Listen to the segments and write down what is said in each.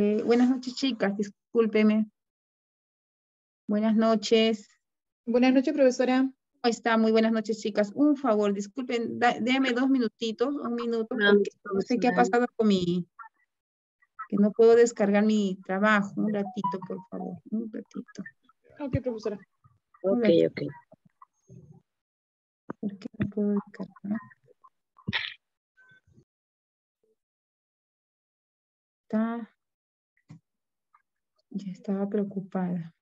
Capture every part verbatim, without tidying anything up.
Le- Buenas noches, chicas, discúlpeme. Buenas noches. Buenas noches, profesora. ¿Cómo está? Muy buenas noches, chicas. Un favor, disculpen, da- déjame dos minutitos, un minuto, porque no sé qué ha pasado con mi, que no puedo descargar mi trabajo. Un ratito, por favor, un ratito. Ok, profesora. Un Ok, ratito. ok. ¿Por qué no puedo descargar? Está, ya estaba preocupada.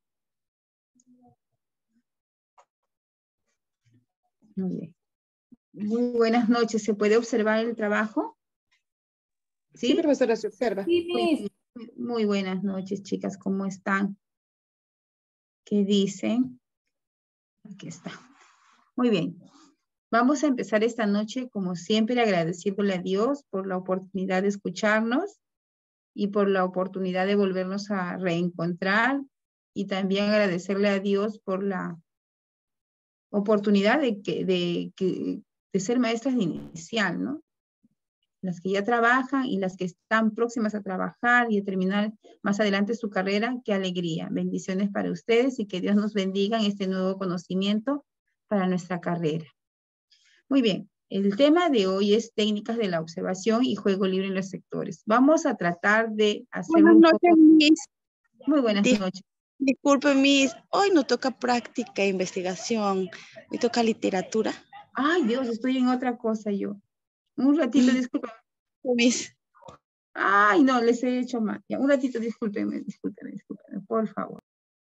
Muy bien. Muy buenas noches. ¿Se puede observar el trabajo? Sí, ¿Sí? profesora, se observa. Muy, muy buenas noches, chicas. ¿Cómo están? ¿Qué dicen? Aquí está. Muy bien. Vamos a empezar esta noche, como siempre, agradeciéndole a Dios por la oportunidad de escucharnos y por la oportunidad de volvernos a reencontrar, y también agradecerle a Dios por la oportunidad de, que, de, que, de ser maestras de inicial, ¿no? Las que ya trabajan y las que están próximas a trabajar y a terminar más adelante su carrera. Qué alegría. Bendiciones para ustedes y que Dios nos bendiga en este nuevo conocimiento para nuestra carrera. Muy bien. El tema de hoy es técnicas de la observación y juego libre en los sectores. Vamos a tratar de hacerlo Buenas un noches, poco. Miss. Muy buenas Dis- noches. Disculpe, Miss. Hoy no toca práctica e investigación. Hoy toca literatura. Ay, Dios, estoy en otra cosa yo. Un ratito, Mm. disculpen. Miss. Ay, no, les he hecho mal. Ya, un ratito, discúlpenme, discúlpenme, discúlpenme, por favor.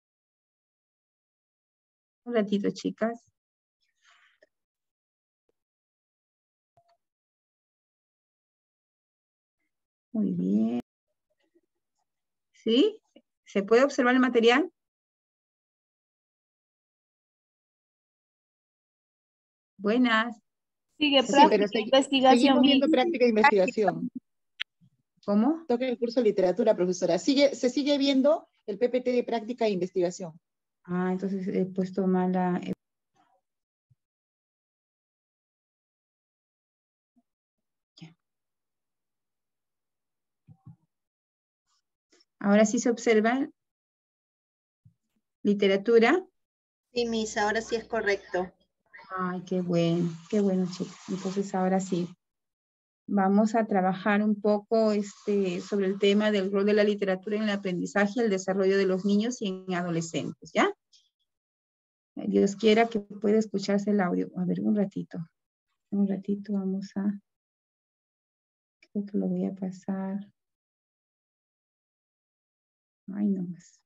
Un ratito, chicas. Muy bien. ¿Sí? ¿Se puede observar el material? Buenas. Sigue Sí, práctica, pero segui- investigación. seguimos Mi- viendo práctica e investigación. ¿Cómo? Toca el curso de literatura, profesora. Sigue, se sigue viendo el P P T de práctica e investigación. Ah, entonces he puesto mala. Ya. Ahora sí se observa literatura. Sí, Miss, ahora sí es correcto. Ay, qué bueno, qué bueno, chicos. Entonces ahora sí. Vamos a trabajar un poco este, sobre el tema del rol de la literatura en el aprendizaje y el desarrollo de los niños y en adolescentes, ¿ya? Dios quiera que pueda escucharse el audio. A ver, un ratito. Un ratito vamos a... Creo que lo voy a pasar. Ay, no más.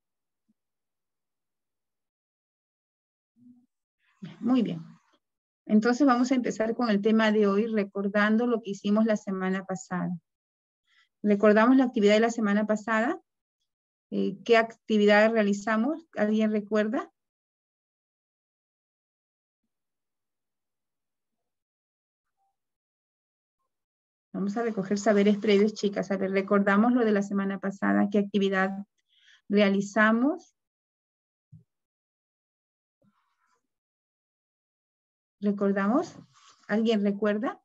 Muy bien. Entonces vamos a empezar con el tema de hoy, recordando lo que hicimos la semana pasada. ¿Recordamos la actividad de la semana pasada? Eh, ¿Qué actividad realizamos? ¿Alguien recuerda? Vamos a recoger saberes previos, chicas. A ver, recordamos lo de la semana pasada. ¿Qué actividad realizamos? ¿Recordamos? ¿Alguien recuerda?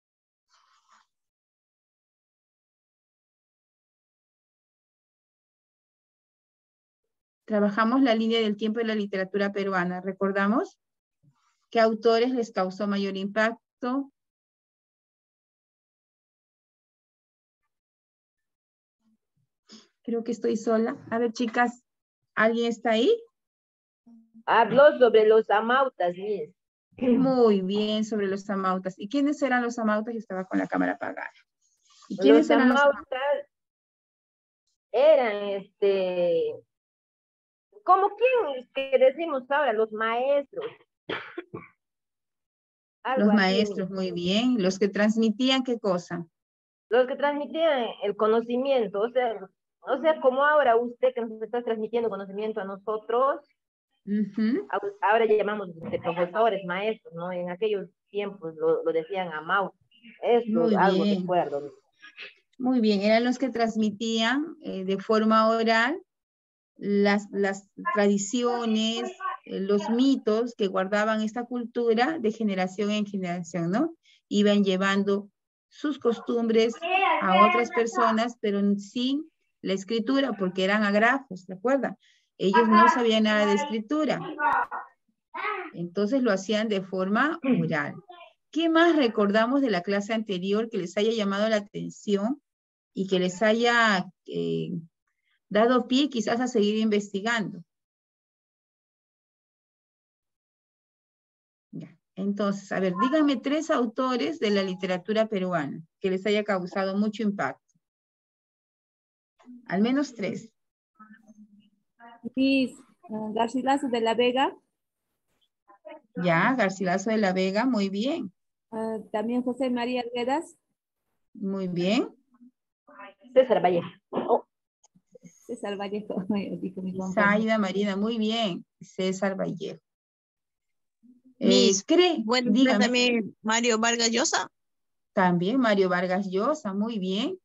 Trabajamos la línea del tiempo de la literatura peruana. ¿Recordamos? ¿Qué autores les causó mayor impacto? Creo que estoy sola. A ver, chicas, ¿alguien está ahí? Habló sobre los amautas, Miss. Muy bien, sobre los amautas. ¿Y quiénes eran los amautas? Yo estaba con la cámara apagada. ¿Y Los quiénes eran los amautas? amautas eran, este, como quién que decimos ahora, los maestros. Algo Los así, maestros, Miss. muy bien. Los que transmitían, ¿qué cosa? Los que transmitían el conocimiento, o sea, o sea, como ahora usted que nos está transmitiendo conocimiento a nosotros, Ujú. a- ahora ya llamamos de profesores, maestros, ¿no? En aquellos tiempos lo, lo decían amautas. Esto, Muy algo bien. recuerdo. Miss. Muy bien, eran los que transmitían eh, de forma oral las, las tradiciones, eh, los mitos que guardaban esta cultura de generación en generación, ¿no? Iban llevando sus costumbres a otras personas, pero sin la escritura porque eran agrafos, ¿de acuerdo? Ellos no sabían nada de escritura. Entonces lo hacían de forma oral. ¿Qué más recordamos de la clase anterior que les haya llamado la atención y que les haya eh, dado pie quizás a seguir investigando? Ya. Entonces, a ver, díganme tres autores de la literatura peruana que les haya causado mucho impacto. Al menos tres. Miss uh, Garcilaso de la Vega. Ya, Garcilaso de la Vega, muy bien. Uh, también José María Arguedas. Muy bien. César Vallejo. Oh. César Vallejo, dijo mi compañero. Zaida Marina, muy bien. César Vallejo. Miss, Eh, ¿cree? bueno, Dígame. también Mario Vargas Llosa. También Mario Vargas Llosa, muy bien.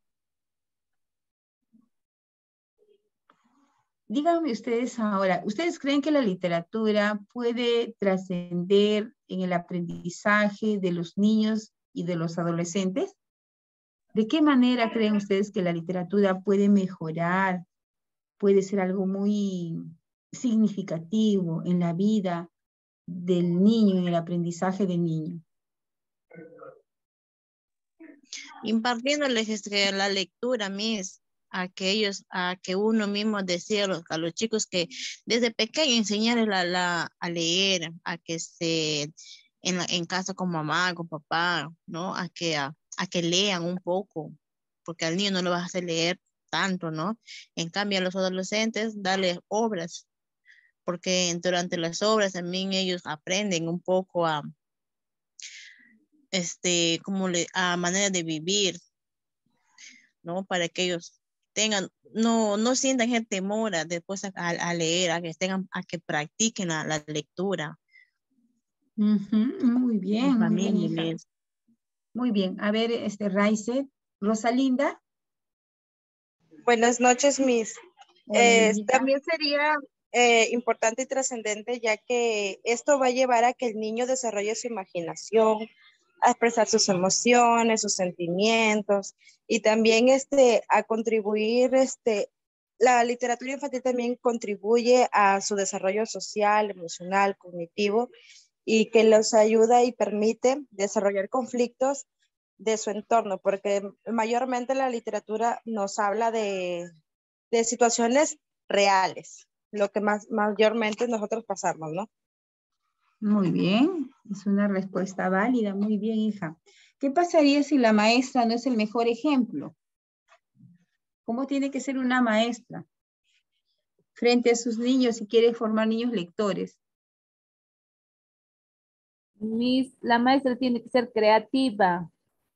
Díganme ustedes ahora, ¿ustedes creen que la literatura puede trascender en el aprendizaje de los niños y de los adolescentes? ¿De qué manera creen ustedes que la literatura puede mejorar, puede ser algo muy significativo en la vida del niño, en el aprendizaje del niño? Impartiéndoles este, la lectura, Miss, a que ellos, a que uno mismo decía a los, a los chicos que desde pequeño enseñarles la, la, a leer, a que se, en, la, en casa con mamá, con papá, ¿no? A que, a, a que lean un poco, porque al niño no lo vas a hacer leer tanto, ¿no? En cambio a los adolescentes, darles obras, porque durante las obras también ellos aprenden un poco a, este, como le, a manera de vivir, ¿no? Para que ellos tengan, no, no sientan el temor a, después a, a, leer, a que tengan, a que practiquen la, la lectura. Uh-huh, muy bien, muy bien, hija. Bien. Muy bien. A ver, este, Raize, Rosalinda. Buenas noches, Miss. Hola, Eh, niñita. también sería eh, importante y trascendente, ya que esto va a llevar a que el niño desarrolle su imaginación, a expresar sus emociones, sus sentimientos, y también este, a contribuir, este, la literatura infantil también contribuye a su desarrollo social, emocional, cognitivo, y que los ayuda y permite desarrollar conflictos de su entorno, porque mayormente la literatura nos habla de, de situaciones reales, lo que más mayormente nosotros pasamos, ¿no? Muy bien, es una respuesta válida, muy bien, hija. ¿Qué pasaría si la maestra no es el mejor ejemplo? ¿Cómo tiene que ser una maestra frente a sus niños si quiere formar niños lectores? Miss, la maestra tiene que ser creativa,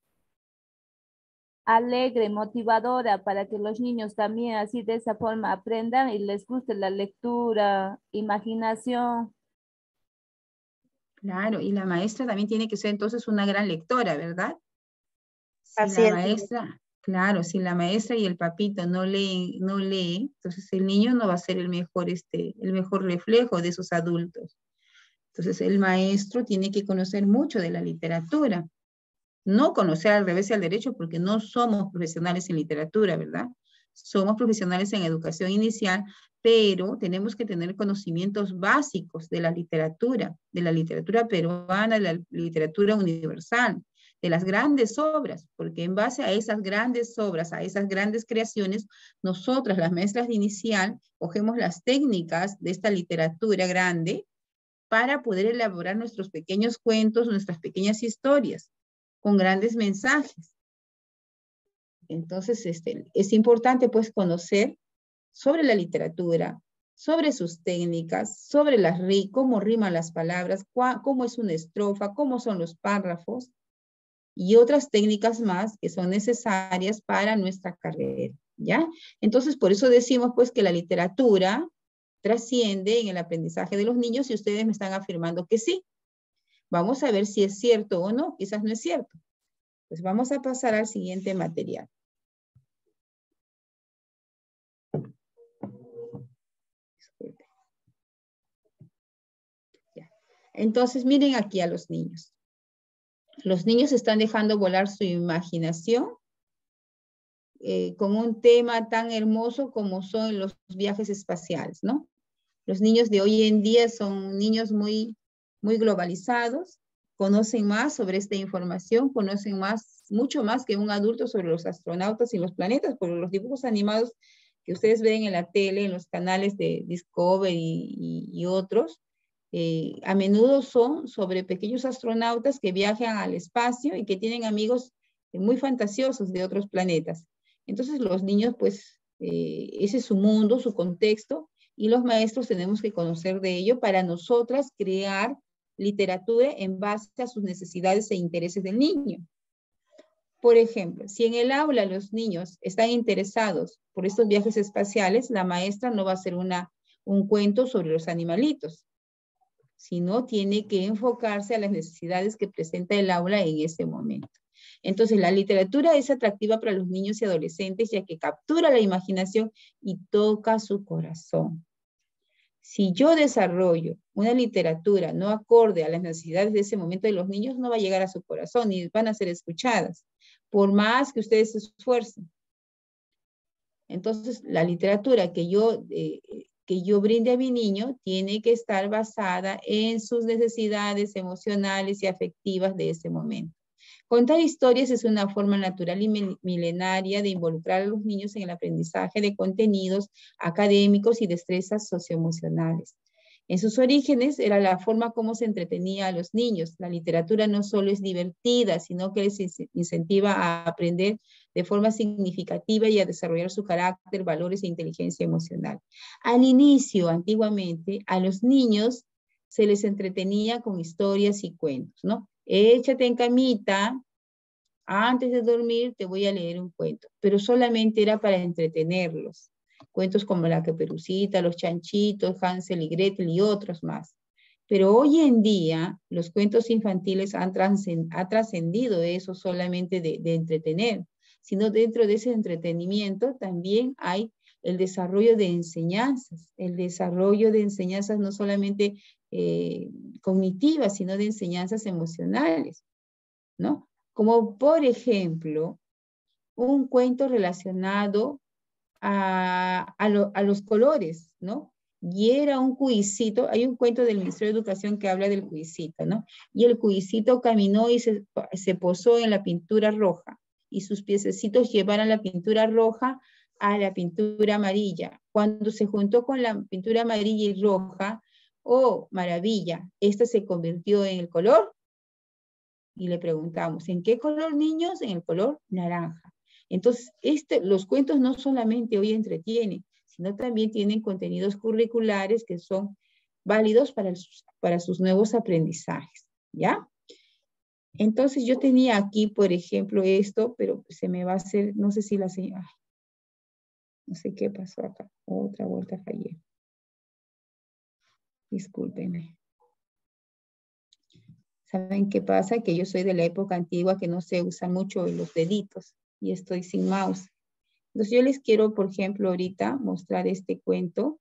alegre, motivadora, para que los niños también así de esa forma aprendan y les guste la lectura, imaginación. Claro, y la maestra también tiene que ser entonces una gran lectora, ¿verdad? Si Así la es. maestra, claro, si la maestra y el papito no leen, no leen, entonces el niño no va a ser el mejor, este, el mejor reflejo de sus adultos. Entonces el maestro tiene que conocer mucho de la literatura. No conocer al revés y al derecho porque no somos profesionales en literatura, ¿verdad? Somos profesionales en educación inicial, pero tenemos que tener conocimientos básicos de la literatura, de la literatura peruana, de la literatura universal, de las grandes obras, porque en base a esas grandes obras, a esas grandes creaciones, nosotras, las maestras de inicial, cogemos las técnicas de esta literatura grande para poder elaborar nuestros pequeños cuentos, nuestras pequeñas historias, con grandes mensajes. Entonces, este, es importante pues conocer sobre la literatura, sobre sus técnicas, sobre las ri, cómo riman las palabras, cua, cómo es una estrofa, cómo son los párrafos y otras técnicas más que son necesarias para nuestra carrera, ¿ya? Entonces, por eso decimos pues que la literatura trasciende en el aprendizaje de los niños y ustedes me están afirmando que sí. Vamos a ver si es cierto o no, quizás no es cierto. Pues vamos a pasar al siguiente material. Disculpe. Ya. Entonces, miren aquí a los niños. Los niños están dejando volar su imaginación eh, con un tema tan hermoso como son los viajes espaciales, ¿no? Los niños de hoy en día son niños muy, muy globalizados, conocen más sobre esta información, conocen más, mucho más que un adulto sobre los astronautas y los planetas, por los dibujos animados que ustedes ven en la tele, en los canales de Discovery y, y, y otros, eh, a menudo son sobre pequeños astronautas que viajan al espacio y que tienen amigos muy fantasiosos de otros planetas. Entonces los niños, pues, eh, ese es su mundo, su contexto, y los maestros tenemos que conocer de ello para nosotras crear literatura en base a sus necesidades e intereses del niño. Por ejemplo, si en el aula los niños están interesados por estos viajes espaciales, la maestra no va a hacer una, un cuento sobre los animalitos, sino tiene que enfocarse a las necesidades que presenta el aula en ese momento. Entonces, la literatura es atractiva para los niños y adolescentes, ya que captura la imaginación y toca su corazón. Si yo desarrollo una literatura no acorde a las necesidades de ese momento de los niños, no va a llegar a su corazón ni van a ser escuchadas, por más que ustedes se esfuercen. Entonces, la literatura que yo, eh, que yo brinde a mi niño tiene que estar basada en sus necesidades emocionales y afectivas de ese momento. Contar historias es una forma natural y milenaria de involucrar a los niños en el aprendizaje de contenidos académicos y destrezas socioemocionales. En sus orígenes era la forma como se entretenía a los niños. La literatura no solo es divertida, sino que les incentiva a aprender de forma significativa y a desarrollar su carácter, valores e inteligencia emocional. Al inicio, antiguamente, a los niños se les entretenía con historias y cuentos, ¿no? Échate en camita, antes de dormir te voy a leer un cuento, pero solamente era para entretenerlos. Cuentos como La Caperucita, Los Chanchitos, Hansel y Gretel y otros más. Pero hoy en día los cuentos infantiles han trascendido eso solamente de, de entretener, sino dentro de ese entretenimiento también hay el desarrollo de enseñanzas, el desarrollo de enseñanzas no solamente eh, cognitivas, sino de enseñanzas emocionales, ¿no? Como por ejemplo, un cuento relacionado a, a, lo, a los colores, ¿no? Y era un cuisito, hay un cuento del Ministerio de Educación que habla del cuisito, ¿no? Y el cuisito caminó y se, se posó en la pintura roja, y sus piececitos llevaron la pintura roja a la pintura amarilla. Cuando se juntó con la pintura amarilla y roja, oh, maravilla, esta se convirtió en el color. Y le preguntamos, ¿en qué color, niños? En el color naranja. Entonces, este, los cuentos no solamente hoy entretienen, sino también tienen contenidos curriculares que son válidos para, el, para sus nuevos aprendizajes, ¿ya? Entonces, yo tenía aquí, por ejemplo, esto, pero se me va a hacer, no sé si la señora, no sé qué pasó acá, otra vuelta fallé. Discúlpenme. ¿Saben qué pasa? Que yo soy de la época antigua que no se usan mucho los deditos y estoy sin mouse. Entonces yo les quiero, por ejemplo, ahorita mostrar este cuento.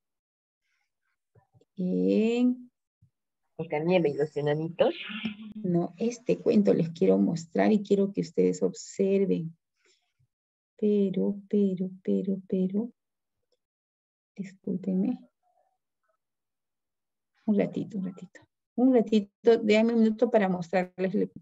En... Blancanieves y los enanitos. No, este cuento les quiero mostrar y quiero que ustedes observen. Pero, pero, pero, pero. Discúlpenme. Un ratito, un ratito. Un ratito, déjame un minuto para mostrarles el...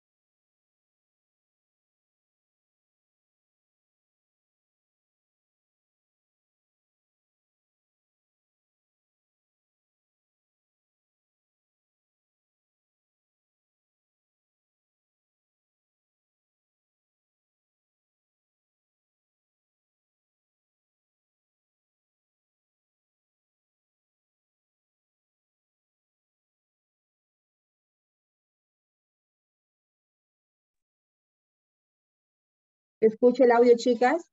¿Se escucha el audio, chicas?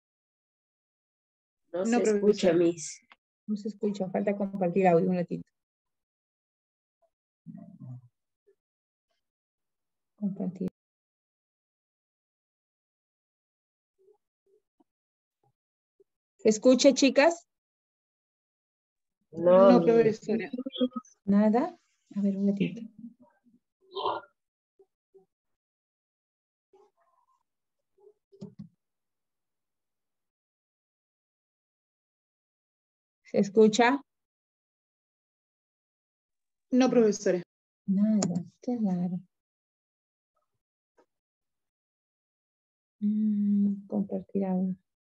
No, no se escucha, Miss. No se escucha, falta compartir audio un ratito. Compartir. ¿Se escucha, chicas? No, No, profesora. Nada. A ver, un ratito. ¿Se escucha? No, profesora. Nada, qué raro. Mm, compartir audio.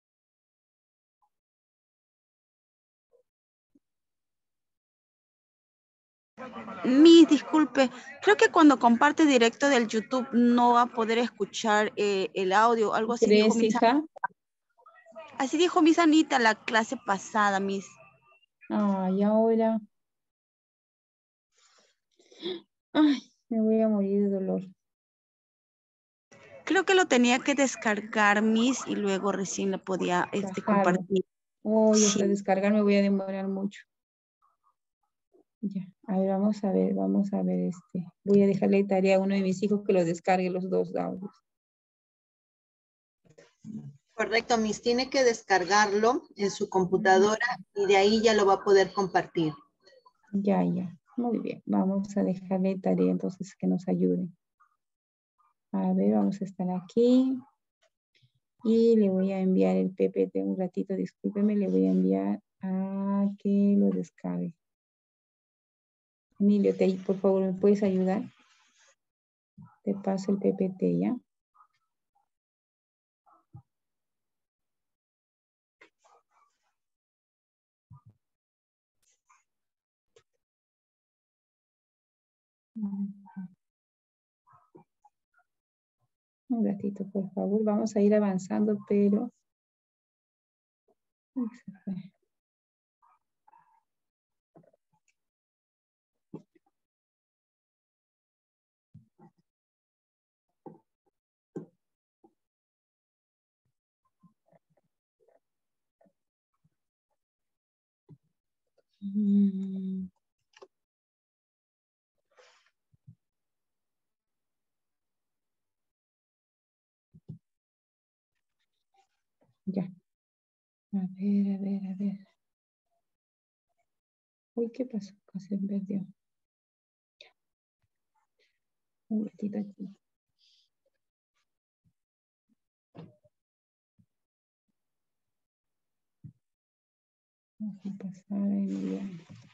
Miss, disculpe, creo que cuando comparte directo del YouTube no va a poder escuchar eh, el audio, algo así dijo ¿Crees, Miss hija? Anita. Así dijo Miss Anita la clase pasada, Miss. Ay, ahora. Ay, me voy a morir de dolor. Creo que lo tenía que descargar, Miss, y luego recién lo podía este, Bajarlo. compartir. Uy, hasta Sí. descargar me voy a demorar mucho. Ya, a ver, vamos a ver, vamos a ver este. Voy a dejarle tarea a uno de mis hijos que lo descargue los dos audios. Correcto, Miss. Tiene que descargarlo en su computadora y de ahí ya lo va a poder compartir. Ya, ya. Muy bien. Vamos a dejarle tarea entonces que nos ayude. A ver, vamos a estar aquí. Y le voy a enviar el P P T un ratito, discúlpeme, le voy a enviar a que lo descargue. Emilio, te, por favor, ¿me puedes ayudar? Te paso el P P T, ¿ya? Un ratito, por favor. Vamos a ir avanzando, pero... Uy, se fue. Mm. Ya. A ver, a ver, a ver. Uy, ¿qué pasó? Casi se perdió. Un ratito aquí. Vamos a pasar a enviar.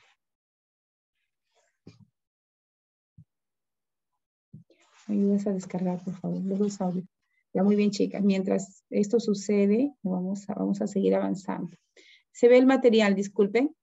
Me ayudas a descargar, por favor, los dos audios. Ya, muy bien, chicas. Mientras esto sucede, vamos a, vamos a seguir avanzando. ¿Se ve el material? Disculpen.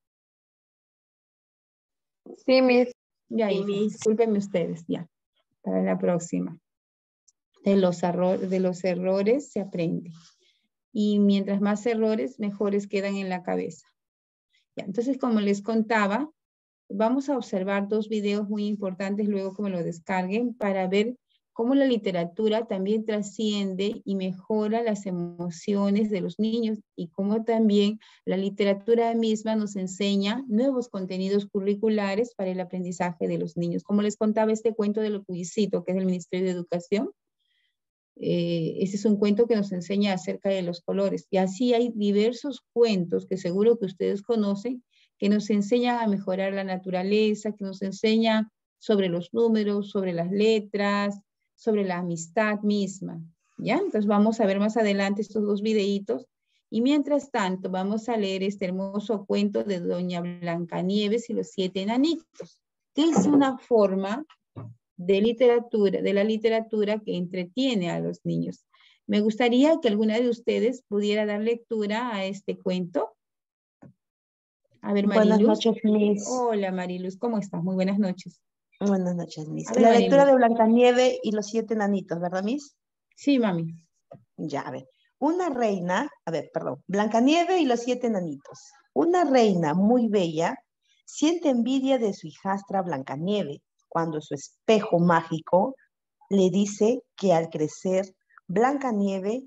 Sí, Miss. Ya, Sí, hija, Miss. discúlpenme ustedes, ya. Para la próxima. De los, error, de los errores se aprende. Y mientras más errores, mejores quedan en la cabeza. Ya, entonces, como les contaba, vamos a observar dos videos muy importantes luego que me lo descarguen para ver cómo la literatura también trasciende y mejora las emociones de los niños y cómo también la literatura misma nos enseña nuevos contenidos curriculares para el aprendizaje de los niños. Como les contaba este cuento del Cuyicito, que es del Ministerio de Educación, eh, ese es un cuento que nos enseña acerca de los colores. Y así hay diversos cuentos que seguro que ustedes conocen, que nos enseñan a mejorar la naturaleza, que nos enseñan sobre los números, sobre las letras, sobre la amistad misma, ¿ya? Entonces vamos a ver más adelante estos dos videitos y mientras tanto vamos a leer este hermoso cuento de Doña Blancanieves y los siete enanitos, que es una forma de literatura, de la literatura que entretiene a los niños. Me gustaría que alguna de ustedes pudiera dar lectura a este cuento. A ver, Mariluz. Buenas noches, Miss. Hola, Mariluz, ¿cómo estás? Muy buenas noches. Buenas noches, Miss. A ver, La lectura Mariluz. de Blancanieve y los siete enanitos, ¿verdad, Miss? Sí, mami. Ya, a ver. Una reina, a ver, perdón. Blancanieve y los siete enanitos. Una reina muy bella siente envidia de su hijastra Blancanieve cuando su espejo mágico le dice que al crecer Blancanieve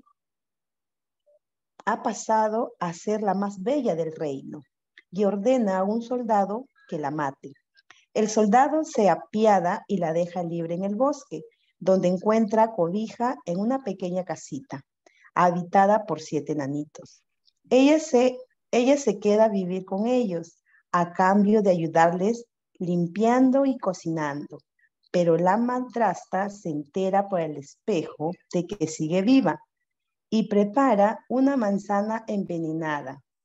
ha pasado a ser la más bella del reino y ordena a un soldado que la mate. El soldado se apiada y la deja libre en el bosque, donde encuentra cobija en una pequeña casita, habitada por siete enanitos. Ella se, ella se queda a vivir con ellos, a cambio de ayudarles limpiando y cocinando. Pero la madrastra se entera por el espejo de que sigue viva y prepara una manzana envenenada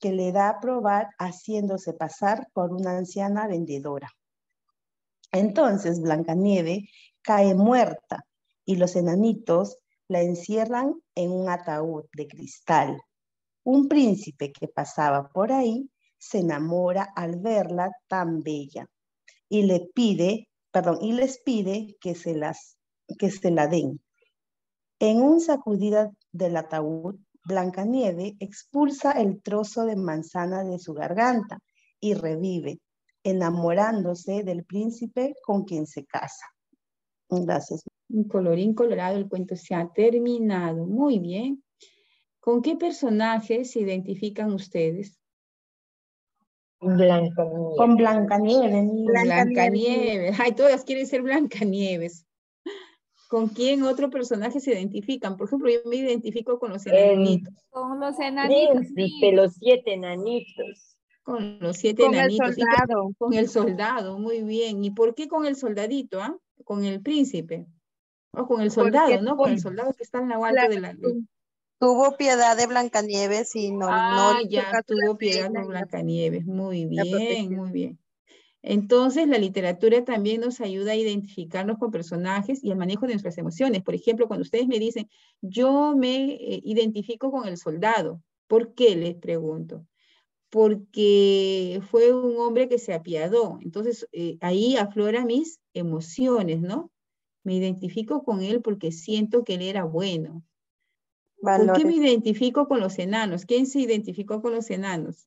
que le da a probar haciéndose pasar por una anciana vendedora. Entonces Blancanieves cae muerta y los enanitos la encierran en un ataúd de cristal. Un príncipe que pasaba por ahí se enamora al verla tan bella y le pide, perdón, y les pide que se las, que se la den. En un sacudida del ataúd, Blancanieves expulsa el trozo de manzana de su garganta y revive, enamorándose del príncipe con quien se casa. Gracias. Un colorín colorado, el cuento se ha terminado. Muy bien. ¿Con qué personajes se identifican ustedes? Blancanieves. Con Blancanieves. Blancanieves. Ay, todas quieren ser Blancanieves. ¿Con quién otro personaje se identifican? Por ejemplo, yo me identifico con los enanitos. Eh, con los enanitos. De los siete enanitos. Con los siete Con enanitos. el soldado. Con, con el soldado, muy bien. ¿Y por qué con el soldadito? ¿Ah? Con el príncipe. O con el soldado, Porque ¿no? Con el soldado que está en lo alto de la... Tuvo piedad de Blancanieves y no, Ah, no ya tuvo piedad por Blancanieves. Muy bien, muy bien. Entonces, la literatura también nos ayuda a identificarnos con personajes y el manejo de nuestras emociones. Por ejemplo, cuando ustedes me dicen, yo me eh, identifico con el soldado. ¿Por qué? Les pregunto. Porque fue un hombre que se apiadó. Entonces, eh, ahí afloran mis emociones, ¿no? Me identifico con él porque siento que él era bueno. Valores. ¿Por qué me identifico con los enanos? ¿Quién se identificó con los enanos?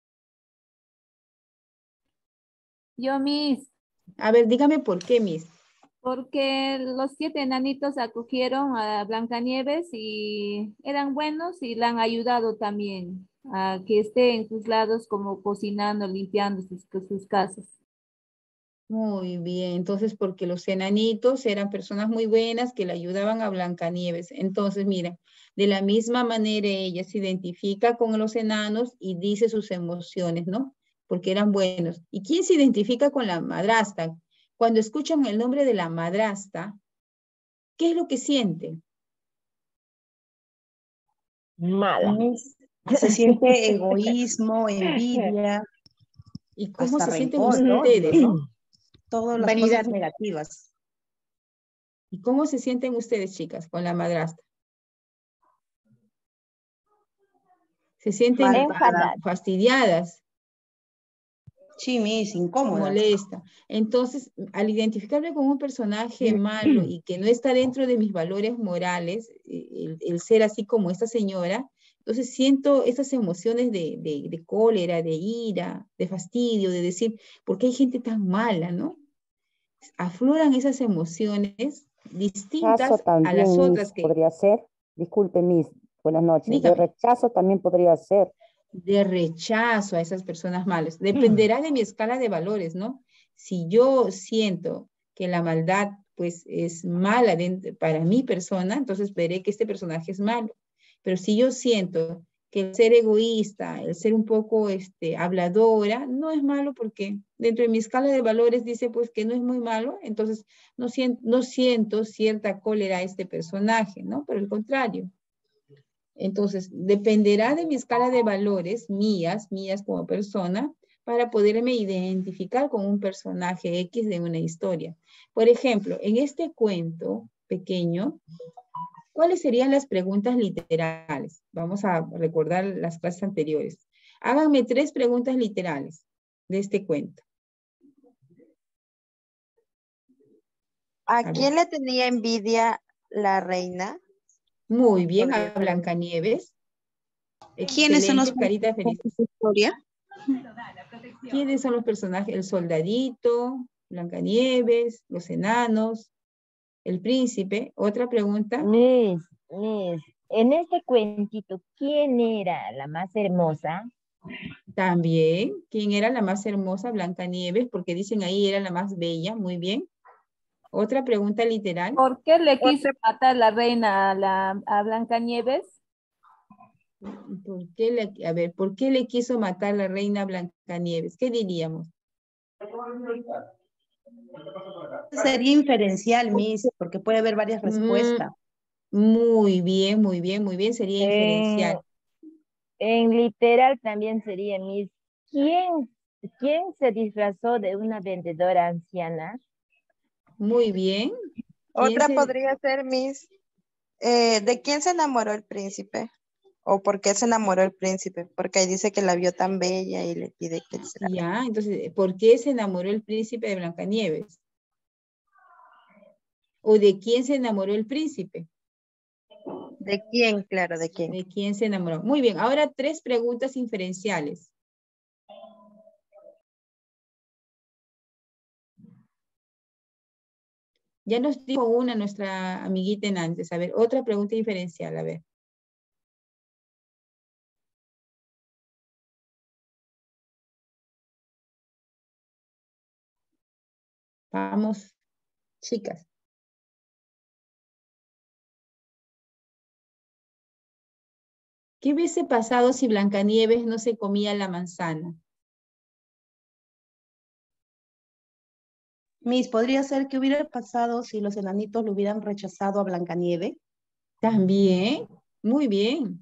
Yo, Miss. A ver, dígame por qué, Miss. Porque los siete enanitos acogieron a Blancanieves y eran buenos y la han ayudado también a que esté en sus lados como cocinando, limpiando sus, sus casas. Muy bien, entonces porque los enanitos eran personas muy buenas que le ayudaban a Blancanieves. Entonces, miren, de la misma manera ella se identifica con los enanos y dice sus emociones, ¿no? Porque eran buenos. ¿Y quién se identifica con la madrastra? Cuando escuchan el nombre de la madrastra, ¿qué es lo que sienten? Mala. Se siente egoísmo, envidia. ¿Y cómo hasta se sienten rencor, ustedes, odio, no? Todas las Vanidad. cosas negativas. ¿Y cómo se sienten ustedes, chicas, con la madrastra? ¿Se sienten Enfadadas. fastidiadas? Sí, mis incómodas. Molesta. Entonces, al identificarme con un personaje malo y que no está dentro de mis valores morales, el, el ser así como esta señora, entonces siento estas emociones de, de, de cólera, de ira, de fastidio, de decir, ¿por qué hay gente tan mala, no? Afloran esas emociones distintas Rechazo también, a las Miss, otras que... podría ser. Disculpe, Miss, buenas noches. Dígame. De rechazo también podría ser. De rechazo a esas personas malas. Dependerá de mi escala de valores, ¿no? Si yo siento que la maldad, pues, es mala de, para mi persona, entonces veré que este personaje es malo. Pero si yo siento que el ser egoísta, el ser un poco este, habladora, no es malo porque dentro de mi escala de valores dice, pues, que no es muy malo, entonces no siento, no siento cierta cólera a este personaje, ¿no? Por el contrario. Entonces, dependerá de mi escala de valores, mías, mías como persona, para poderme identificar con un personaje X de una historia. Por ejemplo, en este cuento pequeño, ¿cuáles serían las preguntas literales? Vamos a recordar las clases anteriores. Háganme tres preguntas literales de este cuento. ¿A, A quién ver. le tenía envidia la reina? Muy bien, a Blancanieves. ¿Quiénes son los Excelente, carita feliz. personajes de historia? ¿Quiénes son los personajes? El soldadito, Blancanieves, los enanos, el príncipe. ¿Otra pregunta? Miss, Miss, en este cuentito, ¿quién era la más hermosa? También, ¿quién era la más hermosa? Blancanieves, porque dicen ahí era la más bella. Muy bien. Otra pregunta literal. ¿Por qué le quiso matar la reina a, la, a Blancanieves? ¿Por qué le, a ver, ¿por qué le quiso matar la reina Blancanieves? ¿Qué diríamos? Sería inferencial, Miss, porque puede haber varias respuestas. Mm, muy bien, muy bien, muy bien. Sería Eh, inferencial. En literal también sería, Miss, ¿quién, quién se disfrazó de una vendedora anciana? Muy bien. ¿Quién Otra se... podría ser, Miss, eh, ¿de quién se enamoró el príncipe? ¿O por qué se enamoró el príncipe? Porque ahí dice que la vio tan bella y le pide que se la... Ya, entonces, ¿por qué se enamoró el príncipe de Blancanieves? ¿O de quién se enamoró el príncipe? ¿De quién? Claro, ¿de quién? ¿De quién se enamoró? Muy bien, ahora tres preguntas inferenciales. Ya nos dijo una nuestra amiguita en antes. A ver, otra pregunta inferencial, a ver. Vamos, chicas. ¿Qué hubiese pasado si Blancanieves no se comía la manzana? Miss, ¿podría ser que hubiera pasado si los enanitos lo hubieran rechazado a Blancanieve? También, muy bien.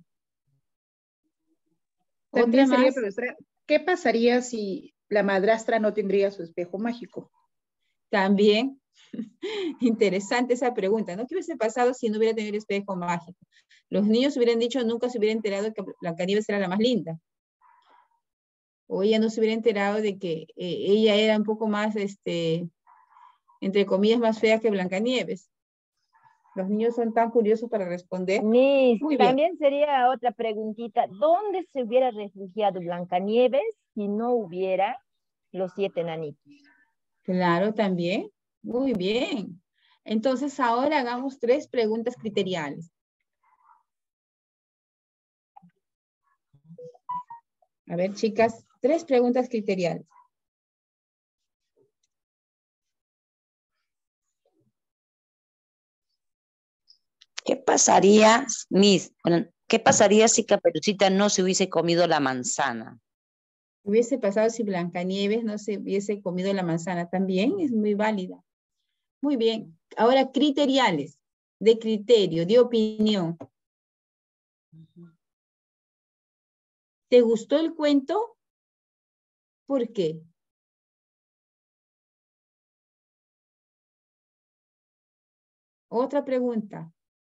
También Otra sería, más. profesora, ¿qué pasaría si la madrastra no tendría su espejo mágico? También, interesante esa pregunta, ¿no? ¿Qué hubiese pasado si no hubiera tenido espejo mágico? Los niños hubieran dicho, nunca se hubieran enterado que Blancanieves era la más linda. O ella no se hubiera enterado de que eh, ella era un poco más, este, entre comillas, más fea que Blancanieves. Los niños son tan curiosos para responder. Miss, Muy bien. también sería otra preguntita. ¿Dónde se hubiera refugiado Blancanieves si no hubiera los siete enanitos? Claro, también. Muy bien. Entonces, ahora hagamos tres preguntas criteriales. A ver, chicas, tres preguntas criteriales. ¿Qué pasaría, Miss? Bueno, ¿qué pasaría si Caperucita no se hubiese comido la manzana? ¿Qué hubiese pasado si Blancanieves no se hubiese comido la manzana? También es muy válida. Muy bien. Ahora, criteriales. De criterio, de opinión. ¿Te gustó el cuento? ¿Por qué? Otra pregunta.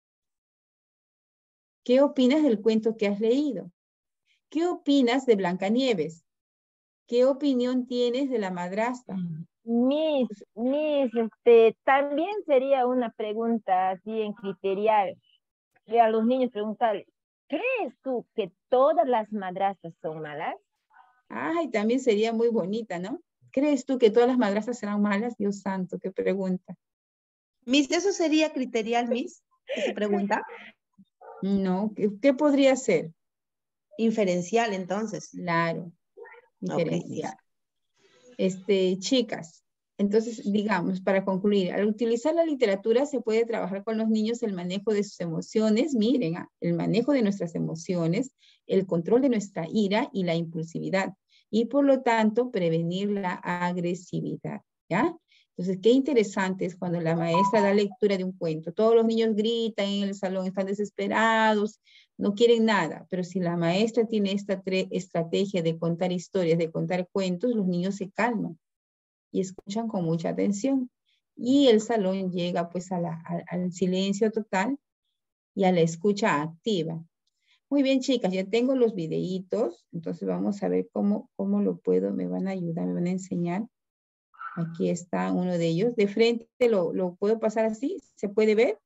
¿Qué opinas del cuento que has leído? ¿Qué opinas de Blancanieves? ¿Qué opinión tienes de la madrastra? Miss, Miss, este, también sería una pregunta así en criterial. De a los niños preguntarles, ¿crees tú que todas las madrastras son malas? Ay, también sería muy bonita, ¿no? ¿Crees tú que todas las madrastras serán malas? Dios santo, qué pregunta. Miss, ¿eso sería criterial, Miss? Esa pregunta. No, ¿qué, qué podría ser? Inferencial, entonces. Claro, diferencial. Ok, Este, chicas, entonces, digamos, para concluir, al utilizar la literatura se puede trabajar con los niños el manejo de sus emociones, miren, ah, el manejo de nuestras emociones, el control de nuestra ira y la impulsividad, y por lo tanto, prevenir la agresividad, ¿ya? Entonces, qué interesante es cuando la maestra da lectura de un cuento. Todos los niños gritan en el salón, están desesperados, no quieren nada, pero si la maestra tiene esta estrategia de contar historias, de contar cuentos, los niños se calman y escuchan con mucha atención. Y el salón llega pues a la, a, al silencio total y a la escucha activa. Muy bien, chicas, ya tengo los videitos, entonces vamos a ver cómo, cómo lo puedo, me van a ayudar, me van a enseñar. Aquí está uno de ellos. De frente lo, lo puedo pasar así, ¿se puede ver?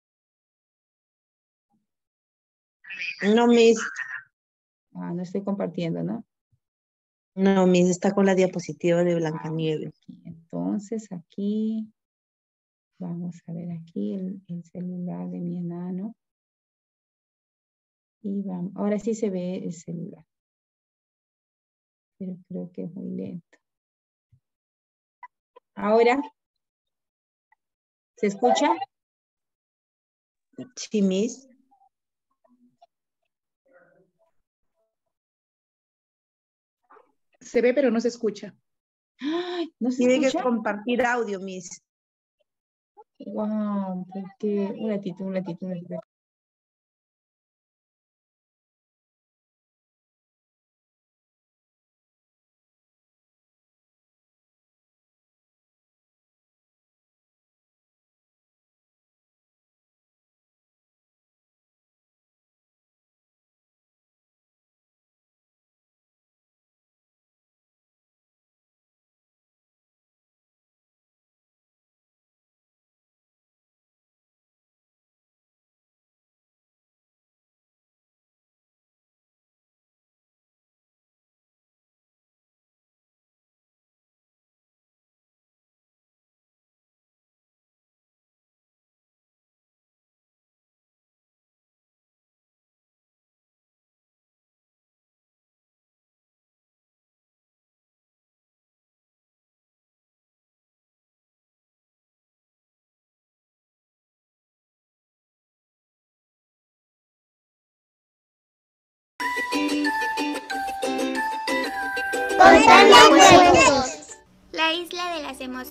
No, Miss. Ah, no estoy compartiendo, ¿no? No, Miss, está con la diapositiva de Blancanieves. Entonces aquí, vamos a ver aquí el, el celular de mi enano. Y vamos, ahora sí se ve el celular. Pero creo que es muy lento. Ahora, ¿se escucha? Sí, Miss. Se ve, pero no se escucha. Ay, ¿no se Tiene escucha? que compartir audio, Miss. Wow, porque un ratito, un ratito, un ratito. Contando cuentos. La isla de las emociones.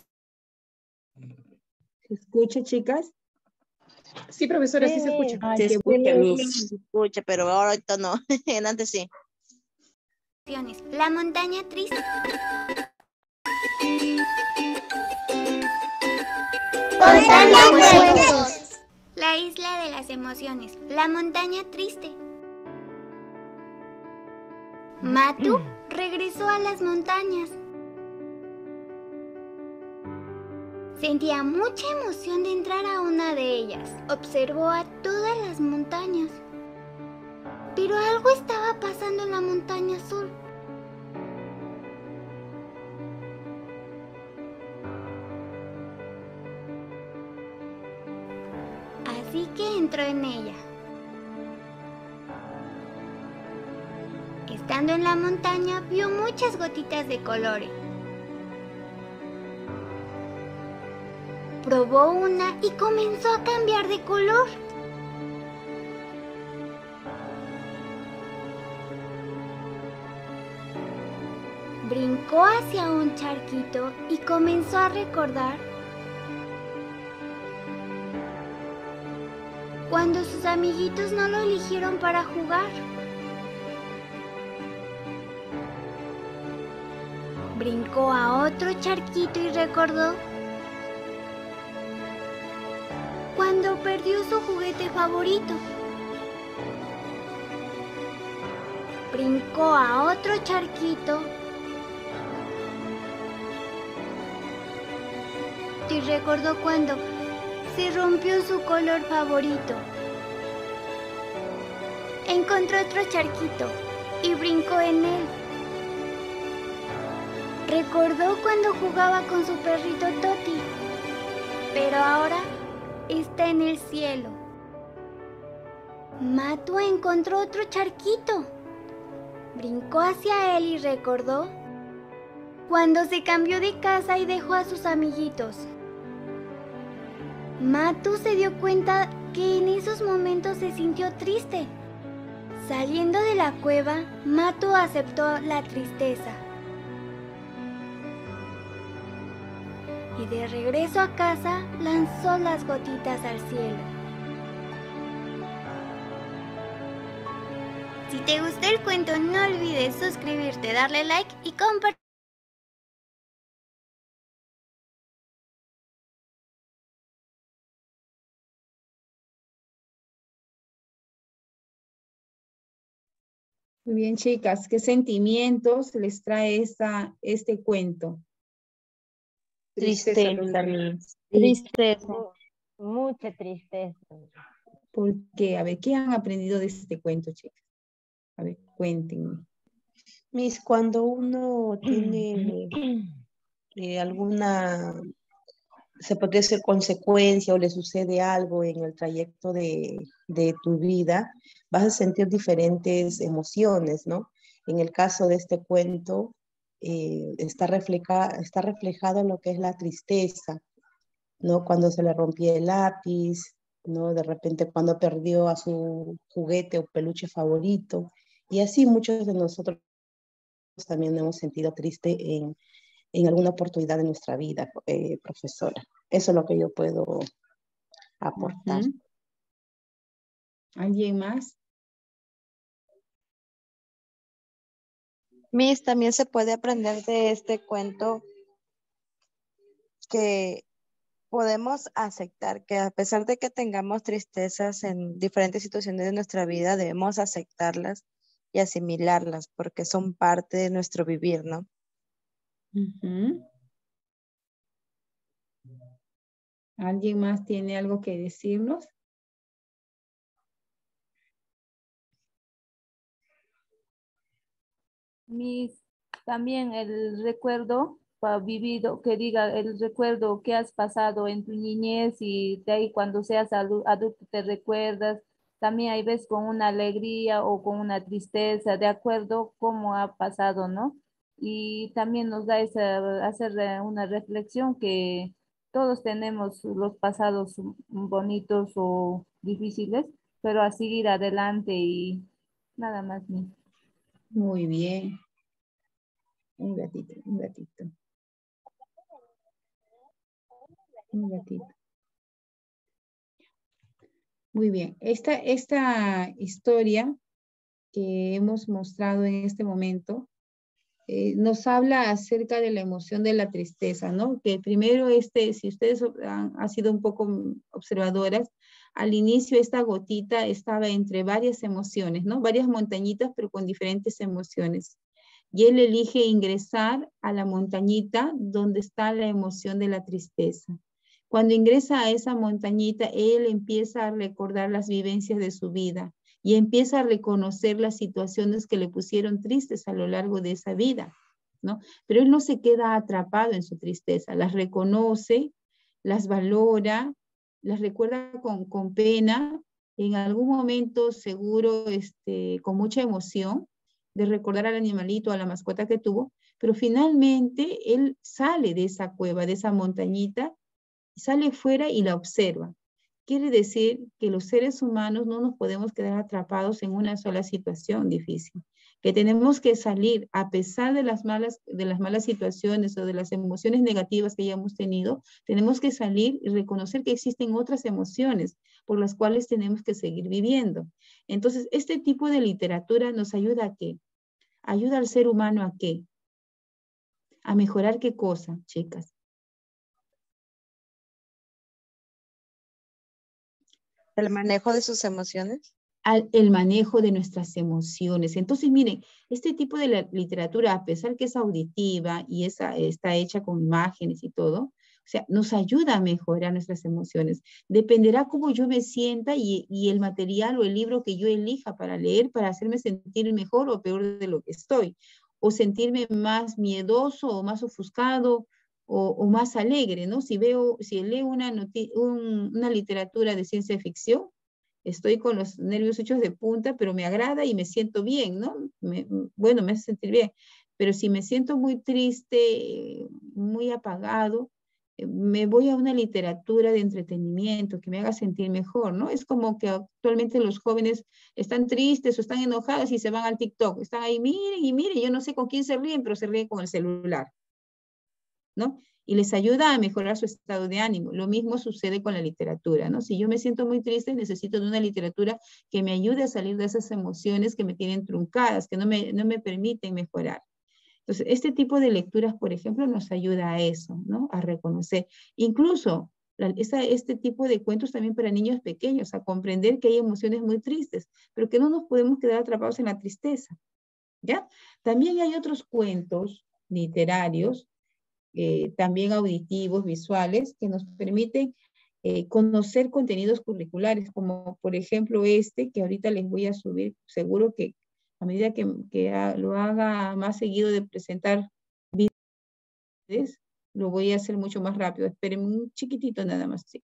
¿Se escucha, chicas? Sí, profesora, sí, sí se escucha. Ay, Se qué escucha, bueno. Miss, se escucha, pero ahorita no. Antes sí. La montaña triste. Contando cuentos. La isla de las emociones. La montaña triste. Matu regresó a las montañas. Sentía mucha emoción de entrar a una de ellas. Observó a todas las montañas. Pero algo estaba pasando en la montaña azul. Así que entró en ella. Estando en la montaña, vio muchas gotitas de colores. Probó una y comenzó a cambiar de color. Brincó hacia un charquito y comenzó a recordar cuando sus amiguitos no lo eligieron para jugar. Brincó a otro charquito y recordó cuando perdió su juguete favorito. Brincó a otro charquito y recordó cuando se rompió su color favorito. Encontró otro charquito y brincó en él. Recordó cuando jugaba con su perrito Toti, pero ahora está en el cielo. Matu encontró otro charquito. Brincó hacia él y recordó cuando se cambió de casa y dejó a sus amiguitos. Matu se dio cuenta que en esos momentos se sintió triste. Saliendo de la cueva, Matu aceptó la tristeza. Y de regreso a casa, lanzó las gotitas al cielo. Si te gustó el cuento, no olvides suscribirte, darle like y compartir. Muy bien, chicas, ¿qué sentimientos les trae esta, este cuento? Tristeza, Miss. Tristeza. Mucha tristeza. ¿Por qué? A ver, ¿qué han aprendido de este cuento, chicas? A ver, cuéntenme. Miss, cuando uno tiene eh, alguna, se podría decir consecuencia o le sucede algo en el trayecto de, de tu vida, vas a sentir diferentes emociones, ¿no? En el caso de este cuento, eh, está, refleja, está reflejado lo que es la tristeza, ¿no? Cuando se le rompía el lápiz, ¿no? De repente cuando perdió a su juguete o peluche favorito, y así muchos de nosotros también hemos sentido triste en, en alguna oportunidad de nuestra vida, eh, profesora. Eso es lo que yo puedo aportar. Uh-huh. ¿Alguien más? Miss, también se puede aprender de este cuento que podemos aceptar que a pesar de que tengamos tristezas en diferentes situaciones de nuestra vida, debemos aceptarlas y asimilarlas porque son parte de nuestro vivir, ¿no? Uh-huh. ¿Alguien más tiene algo que decirnos? Mis, también el recuerdo pa- vivido, que diga el recuerdo que has pasado en tu niñez y de ahí cuando seas adu- adulto te recuerdas. También hay veces con una alegría o con una tristeza, de acuerdo cómo ha pasado, ¿no? Y también nos da esa, hacer eh, una reflexión que todos tenemos los pasados bonitos o difíciles, pero a seguir adelante y nada más. ¿No? Muy bien. Un gatito, un gatito. Un gatito. Muy bien. Esta, esta historia que hemos mostrado en este momento eh, nos habla acerca de la emoción de la tristeza, ¿no? Que primero, este, si ustedes han, han sido un poco observadoras, al inicio esta gotita estaba entre varias emociones, ¿no? Varias montañitas, pero con diferentes emociones. Y él elige ingresar a la montañita donde está la emoción de la tristeza. Cuando ingresa a esa montañita, él empieza a recordar las vivencias de su vida y empieza a reconocer las situaciones que le pusieron tristes a lo largo de esa vida, ¿no? Pero él no se queda atrapado en su tristeza, las reconoce, las valora, las recuerda con, con pena, en algún momento seguro este, con mucha emoción, de recordar al animalito, a la mascota que tuvo, pero finalmente él sale de esa cueva, de esa montañita, sale fuera y la observa. Quiere decir que los seres humanos no nos podemos quedar atrapados en una sola situación difícil, que tenemos que salir a pesar de las malas, de las malas situaciones o de las emociones negativas que hayamos tenido, tenemos que salir y reconocer que existen otras emociones por las cuales tenemos que seguir viviendo. Entonces, este tipo de literatura nos ayuda a qué? Ayuda al ser humano a qué? A mejorar qué cosa, chicas. El manejo de sus emociones. Al, el manejo de nuestras emociones. Entonces, miren, este tipo de la literatura, a pesar que es auditiva y esa, está hecha con imágenes y todo, o sea, nos ayuda a mejorar nuestras emociones. Dependerá cómo yo me sienta y, y el material o el libro que yo elija para leer para hacerme sentir mejor o peor de lo que estoy. O sentirme más miedoso o más ofuscado o, o más alegre, ¿no? Si veo, si leo una, un, una literatura de ciencia ficción, estoy con los nervios hechos de punta, pero me agrada y me siento bien, ¿no? Me, bueno, me hace sentir bien. Pero si me siento muy triste, muy apagado, me voy a una literatura de entretenimiento que me haga sentir mejor, ¿no? Es como que actualmente los jóvenes están tristes o están enojados y se van al TikTok. Están ahí, miren y miren, yo no sé con quién se ríen, pero se ríen con el celular, ¿no? Y les ayuda a mejorar su estado de ánimo. Lo mismo sucede con la literatura, ¿no? Si yo me siento muy triste, necesito de una literatura que me ayude a salir de esas emociones que me tienen truncadas, que no me, no me permiten mejorar. Entonces, este tipo de lecturas, por ejemplo, nos ayuda a eso, ¿no? A reconocer. Incluso, la, esa, este tipo de cuentos también para niños pequeños, a comprender que hay emociones muy tristes, pero que no nos podemos quedar atrapados en la tristeza, ¿ya? También hay otros cuentos literarios, Eh, también auditivos, visuales, que nos permiten eh, conocer contenidos curriculares, como por ejemplo este, que ahorita les voy a subir, seguro que a medida que, que ha, lo haga más seguido de presentar videos, lo voy a hacer mucho más rápido. Esperen un chiquitito nada más. Sí.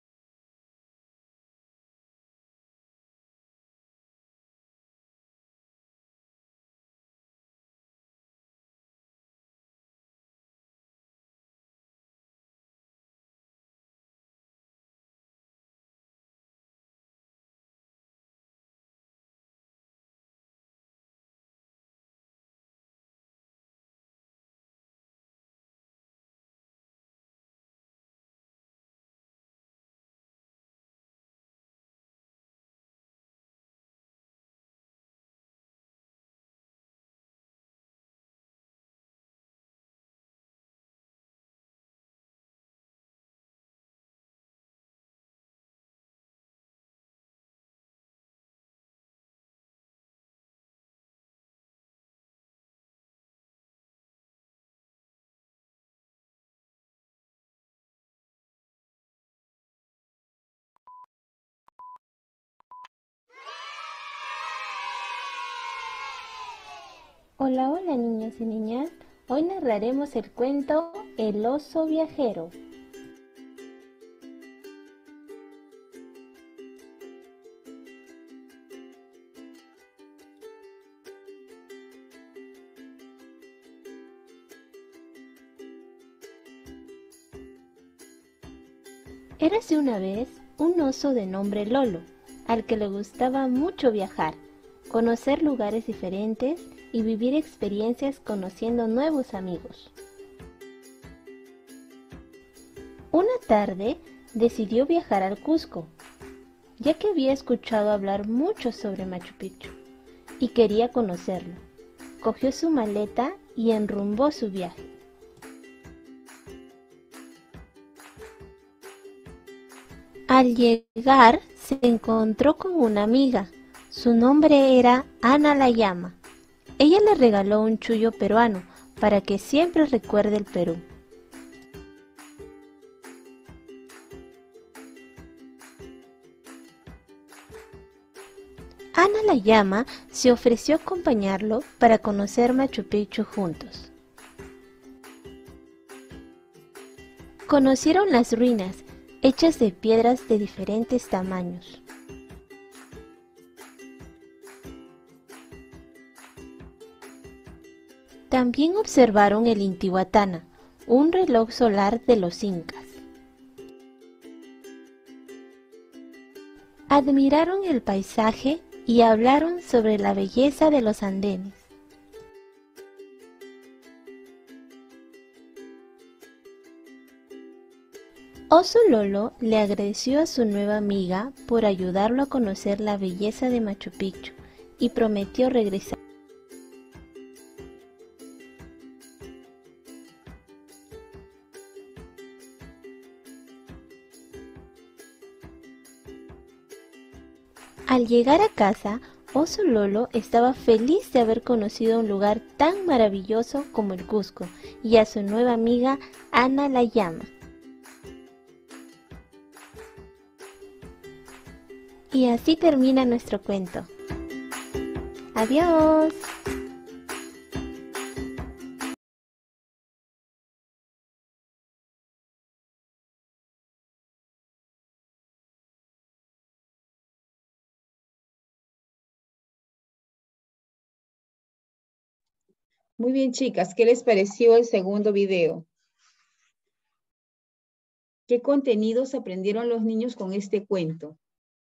Hola, hola niños y niñas. Hoy narraremos el cuento El oso viajero. Érase una vez un oso de nombre Lolo, al que le gustaba mucho viajar, conocer lugares diferentes y vivir experiencias conociendo nuevos amigos. Una tarde decidió viajar al Cusco, ya que había escuchado hablar mucho sobre Machu Picchu y quería conocerlo. Cogió su maleta y enrumbó su viaje. Al llegar, se encontró con una amiga. Su nombre era Ana Layama. Ella le regaló un chullo peruano para que siempre recuerde el Perú. Ana Layama se ofreció a acompañarlo para conocer Machu Picchu juntos. Conocieron las ruinas, hechas de piedras de diferentes tamaños. También observaron el Intihuatana, un reloj solar de los incas. Admiraron el paisaje y hablaron sobre la belleza de los andenes. Oso Lolo le agradeció a su nueva amiga por ayudarlo a conocer la belleza de Machu Picchu y prometió regresar. Al llegar a casa, Oso Lolo estaba feliz de haber conocido un lugar tan maravilloso como el Cusco y a su nueva amiga Ana Layama. Y así termina nuestro cuento. ¡Adiós! Muy bien, chicas, ¿qué les pareció el segundo video? ¿Qué contenidos aprendieron los niños con este cuento?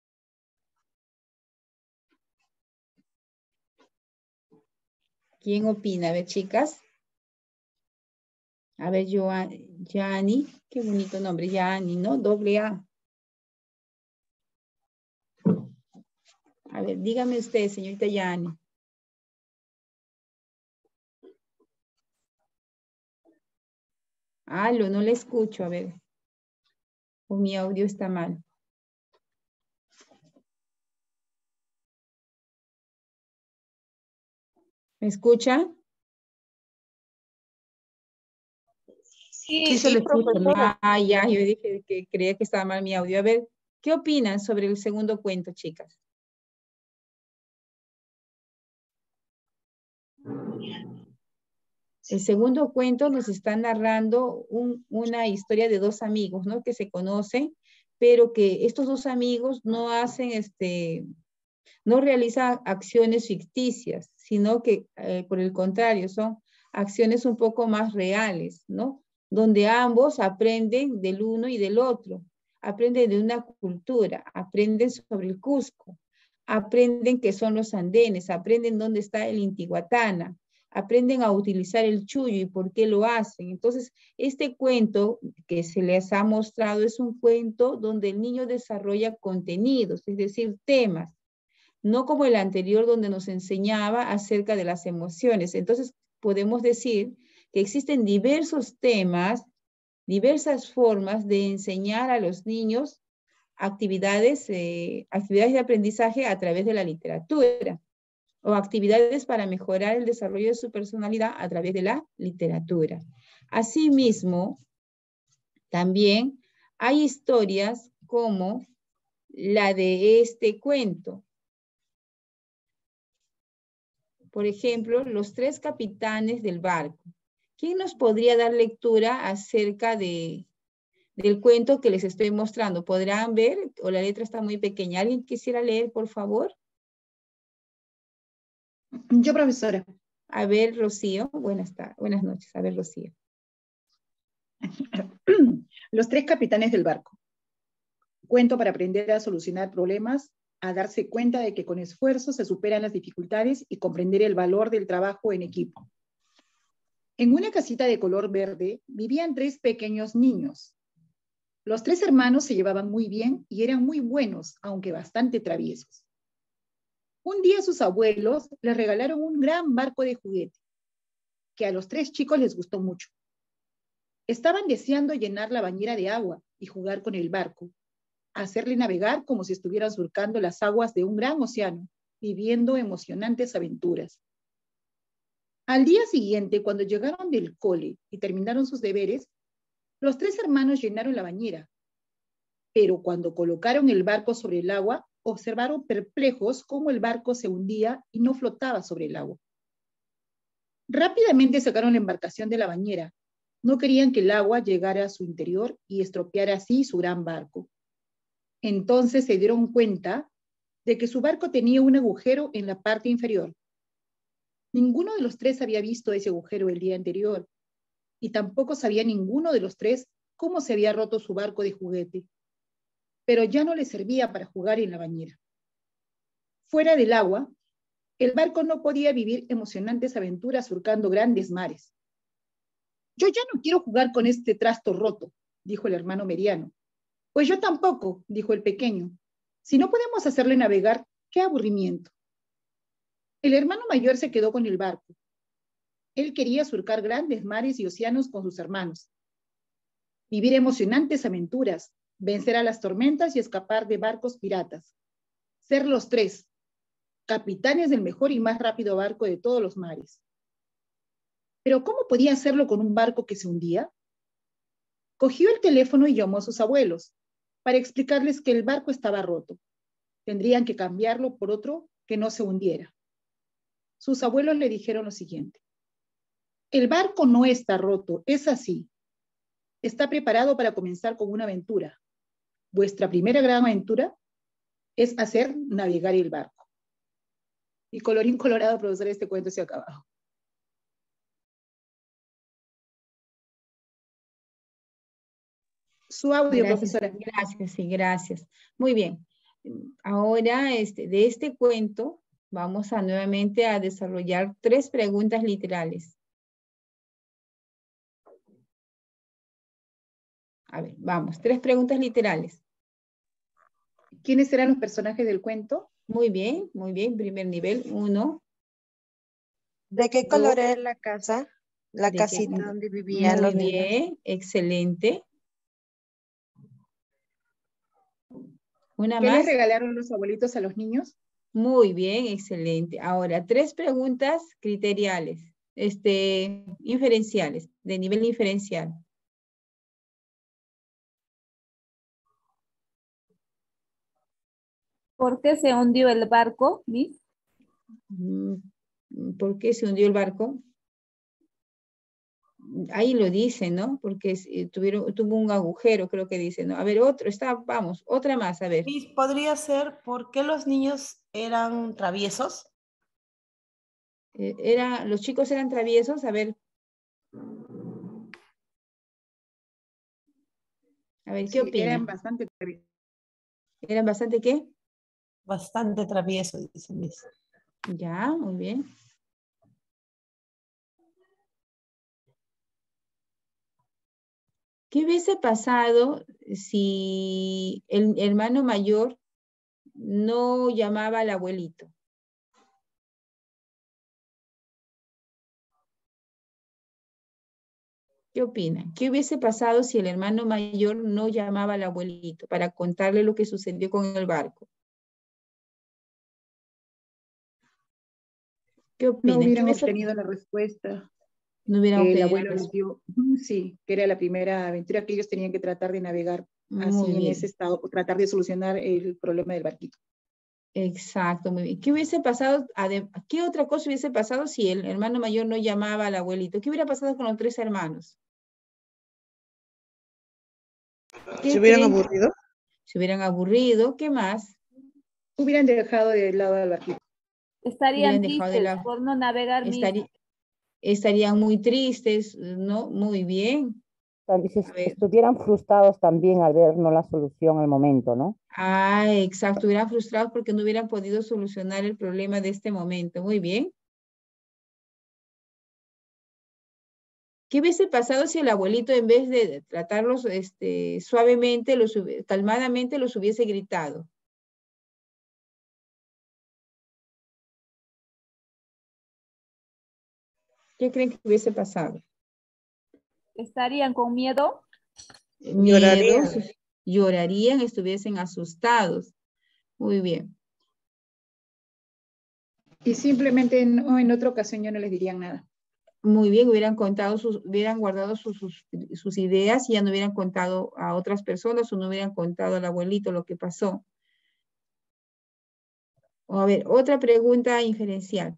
¿Quién opina? A ver, chicas. A ver, Yani, qué bonito nombre, Yani, ¿no? Doble A. A ver, dígame usted, señorita Yani. Aló, no le escucho, a ver. O mi audio está mal. ¿Me escucha? Sí, Sí, se sí, lo escucho. profesora. Ah, ya, yo dije que creía que estaba mal mi audio. A ver, ¿qué opinan sobre el segundo cuento, chicas? El segundo cuento nos está narrando un, una historia de dos amigos, ¿no? Que se conocen, pero que estos dos amigos no hacen, este, no realizan acciones ficticias, sino que, eh, por el contrario, son acciones un poco más reales, ¿no? Donde ambos aprenden del uno y del otro, aprenden de una cultura, aprenden sobre el Cusco, aprenden qué son los andenes, aprenden dónde está el Intihuatana, aprenden a utilizar el chullo y por qué lo hacen. Entonces, este cuento que se les ha mostrado es un cuento donde el niño desarrolla contenidos, es decir, temas, no como el anterior donde nos enseñaba acerca de las emociones. Entonces, podemos decir que existen diversos temas, diversas formas de enseñar a los niños actividades, eh, actividades de aprendizaje a través de la literatura, o actividades para mejorar el desarrollo de su personalidad a través de la literatura. Asimismo, también hay historias como la de este cuento. Por ejemplo, los tres capitanes del barco. ¿Quién nos podría dar lectura acerca de, del cuento que les estoy mostrando? ¿Podrán ver? ¿O la letra está muy pequeña? ¿Alguien quisiera leer, por favor? Yo, profesora. A ver, Rocío. Buenas tardes, buenas noches. A ver, Rocío. Los tres capitanes del barco. Cuento para aprender a solucionar problemas a darse cuenta de que con esfuerzo se superan las dificultades y comprender el valor del trabajo en equipo. En una casita de color verde vivían tres pequeños niños. Los tres hermanos se llevaban muy bien y eran muy buenos, aunque bastante traviesos. Un día sus abuelos les regalaron un gran barco de juguete, que a los tres chicos les gustó mucho. Estaban deseando llenar la bañera de agua y jugar con el barco, hacerle navegar como si estuvieran surcando las aguas de un gran océano, viviendo emocionantes aventuras. Al día siguiente, cuando llegaron del cole y terminaron sus deberes, los tres hermanos llenaron la bañera, pero cuando colocaron el barco sobre el agua, observaron perplejos cómo el barco se hundía y no flotaba sobre el agua. Rápidamente sacaron la embarcación de la bañera. No querían que el agua llegara a su interior y estropeara así su gran barco. Entonces se dieron cuenta de que su barco tenía un agujero en la parte inferior. Ninguno de los tres había visto ese agujero el día anterior, y tampoco sabía ninguno de los tres cómo se había roto su barco de juguete, pero ya no les servía para jugar en la bañera. Fuera del agua, el barco no podía vivir emocionantes aventuras surcando grandes mares. Yo ya no quiero jugar con este trasto roto, dijo el hermano mediano. Pues yo tampoco, dijo el pequeño. Si no podemos hacerle navegar, qué aburrimiento. El hermano mayor se quedó con el barco. Él quería surcar grandes mares y océanos con sus hermanos, vivir emocionantes aventuras, vencer a las tormentas y escapar de barcos piratas. Ser los tres, capitanes del mejor y más rápido barco de todos los mares. Pero ¿cómo podía hacerlo con un barco que se hundía? Cogió el teléfono y llamó a sus abuelos para explicarles que el barco estaba roto. Tendrían que cambiarlo por otro que no se hundiera. Sus abuelos le dijeron lo siguiente: el barco no está roto, es así. Está preparado para comenzar con una aventura. Vuestra primera gran aventura es hacer navegar el barco. Y colorín colorado, profesor, este cuento se ha acabado. Su audio, Gracias, profesora. Gracias, sí, gracias. Muy bien. Ahora, este, de este cuento, vamos a nuevamente a desarrollar tres preguntas literales. A ver, vamos, tres preguntas literales. ¿Quiénes eran los personajes del cuento? Muy bien, muy bien. Primer nivel, uno. ¿De qué color dos, era la casa? La casita qué, donde vivían muy los bien, niños. Muy bien, excelente. Una ¿Qué más? les regalaron los abuelitos a los niños? Muy bien, excelente. Ahora, tres preguntas criteriales, este, inferenciales, de nivel inferencial. ¿Por qué se hundió el barco, Miss? ¿Por qué se hundió el barco? Ahí lo dice, ¿no? Porque tuvieron, tuvo un agujero, creo que dice, ¿no? A ver, otro, está, vamos, otra más, a ver. Miss, ¿podría ser por qué los niños eran traviesos? Eh, era, los chicos eran traviesos, a ver. A ver, ¿qué sí, opinan? Eran bastante traviesos. ¿Eran bastante qué? Bastante traviesos, dice Miss. Ya, muy bien. ¿Qué hubiese pasado si el hermano mayor no llamaba al abuelito? ¿Qué opinan? ¿Qué hubiese pasado si el hermano mayor no llamaba al abuelito para contarle lo que sucedió con el barco? ¿Qué opinan? No hubieran hubiese... obtenido la respuesta. No hubieran que el obtenido abuelo la les dio. Sí, que era la primera aventura que ellos tenían que tratar de navegar así Muy en bien. ese estado, tratar de solucionar el problema del barquito. Exacto, muy bien. ¿Qué hubiese pasado? ¿Qué otra cosa hubiese pasado si el hermano mayor no llamaba al abuelito? ¿Qué hubiera pasado con los tres hermanos? ¿Se hubieran aburrido? Se hubieran aburrido. ¿Qué más? Hubieran dejado de lado al barquito. Estarían tristes de la... por no navegar. Estaría... Estarían muy tristes, ¿no? Muy bien. También si estuvieran frustrados también al ver no la solución al momento, ¿no? Ah, exacto, hubieran frustrados porque no hubieran podido solucionar el problema de este momento. Muy bien. ¿Qué hubiese pasado si el abuelito, en vez de tratarlos este, suavemente, los, calmadamente, los hubiese gritado? ¿Qué creen que hubiese pasado? ¿Estarían con miedo? Llorarían. Llorarían, estuviesen asustados. Muy bien. Y simplemente no, en otra ocasión ya no les dirían nada. Muy bien, hubieran contado sus, hubieran guardado sus, sus, sus ideas y ya no hubieran contado a otras personas o no hubieran contado al abuelito lo que pasó. A ver, otra pregunta inferencial.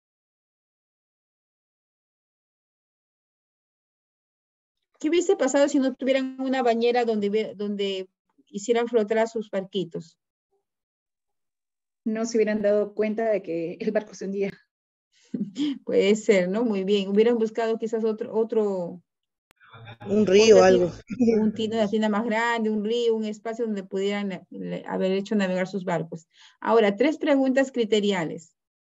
¿Qué hubiese pasado si no tuvieran una bañera donde, donde hicieran flotar a sus barquitos? No se hubieran dado cuenta de que el barco se hundía. Puede ser, ¿no? Muy bien. Hubieran buscado quizás otro... otro un río, algo. Tina, un tina, una tina más grande, un río, un espacio donde pudieran haber hecho navegar sus barcos. Ahora, tres preguntas criteriales.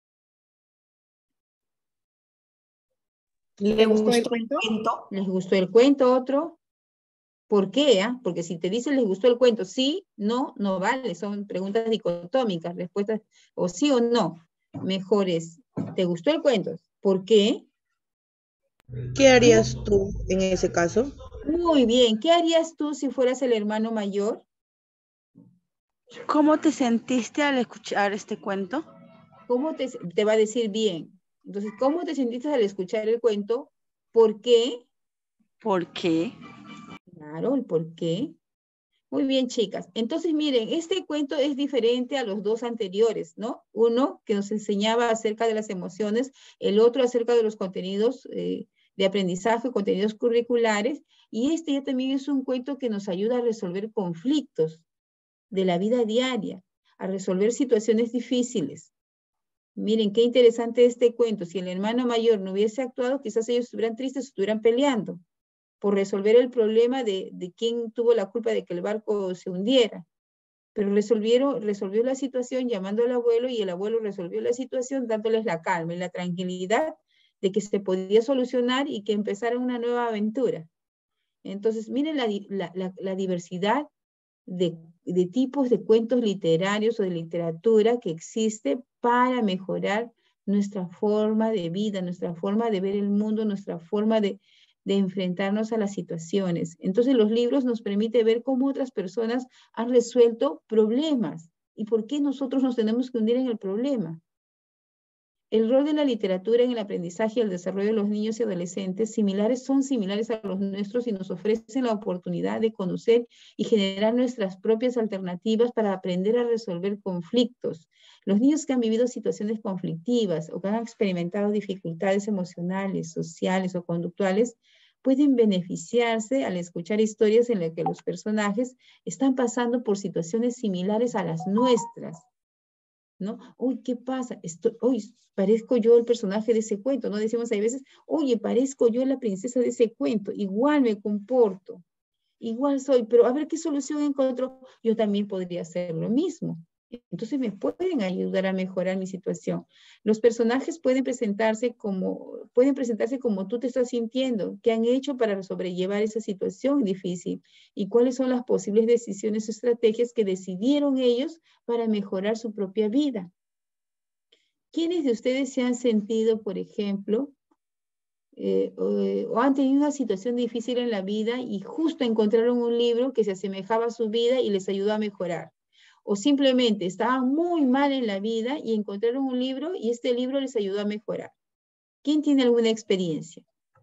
¿Le gustó el cuento? ¿Les gustó el cuento? Otro. ¿Por qué? Ah? Porque si te dicen les gustó el cuento, sí, no, no vale. Son preguntas dicotómicas, respuestas o sí o no. Mejor es, ¿te gustó el cuento? ¿Por qué? ¿Qué harías tú en ese caso? Muy bien. ¿Qué harías tú si fueras el hermano mayor? ¿Cómo te sentiste al escuchar este cuento? ¿Cómo te, te va a decir bien? Entonces, ¿cómo te sentiste al escuchar el cuento? ¿Por qué? ¿Por qué? Claro, el por qué. Muy bien, chicas. Entonces, miren, este cuento es diferente a los dos anteriores, ¿no? Uno que nos enseñaba acerca de las emociones, el otro acerca de los contenidos eh, de aprendizaje, contenidos curriculares, y este ya también es un cuento que nos ayuda a resolver conflictos de la vida diaria, a resolver situaciones difíciles. Miren, qué interesante este cuento. Si el hermano mayor no hubiese actuado, quizás ellos estuvieran tristes, estuvieran peleando por resolver el problema de, de quién tuvo la culpa de que el barco se hundiera. Pero resolvieron, resolvió la situación llamando al abuelo y el abuelo resolvió la situación dándoles la calma y la tranquilidad de que se podía solucionar y que empezara una nueva aventura. Entonces, miren la, la, la, la diversidad de, de tipos de cuentos literarios o de literatura que existe para mejorar nuestra forma de vida, nuestra forma de ver el mundo, nuestra forma de, de enfrentarnos a las situaciones. Entonces los libros nos permiten ver cómo otras personas han resuelto problemas y por qué nosotros nos tenemos que hundir en el problema. El rol de la literatura en el aprendizaje y el desarrollo de los niños y adolescentes similares son similares a los nuestros y nos ofrecen la oportunidad de conocer y generar nuestras propias alternativas para aprender a resolver conflictos. Los niños que han vivido situaciones conflictivas o que han experimentado dificultades emocionales, sociales o conductuales pueden beneficiarse al escuchar historias en las que los personajes están pasando por situaciones similares a las nuestras, ¿no? Uy, ¿qué pasa? Estoy, uy, parezco yo el personaje de ese cuento, ¿no? Decimos a veces, oye, parezco yo la princesa de ese cuento, igual me comporto, igual soy, pero a ver qué solución encuentro, yo también podría hacer lo mismo. Entonces me pueden ayudar a mejorar mi situación. Los personajes pueden presentarse como, pueden presentarse como tú te estás sintiendo, qué han hecho para sobrellevar esa situación difícil y cuáles son las posibles decisiones o estrategias que decidieron ellos para mejorar su propia vida. ¿Quiénes de ustedes se han sentido, por ejemplo, eh, o, o han tenido una situación difícil en la vida y justo encontraron un libro que se asemejaba a su vida y les ayudó a mejorar? O simplemente estaban muy mal en la vida y encontraron un libro y este libro les ayudó a mejorar. ¿Quién tiene alguna experiencia?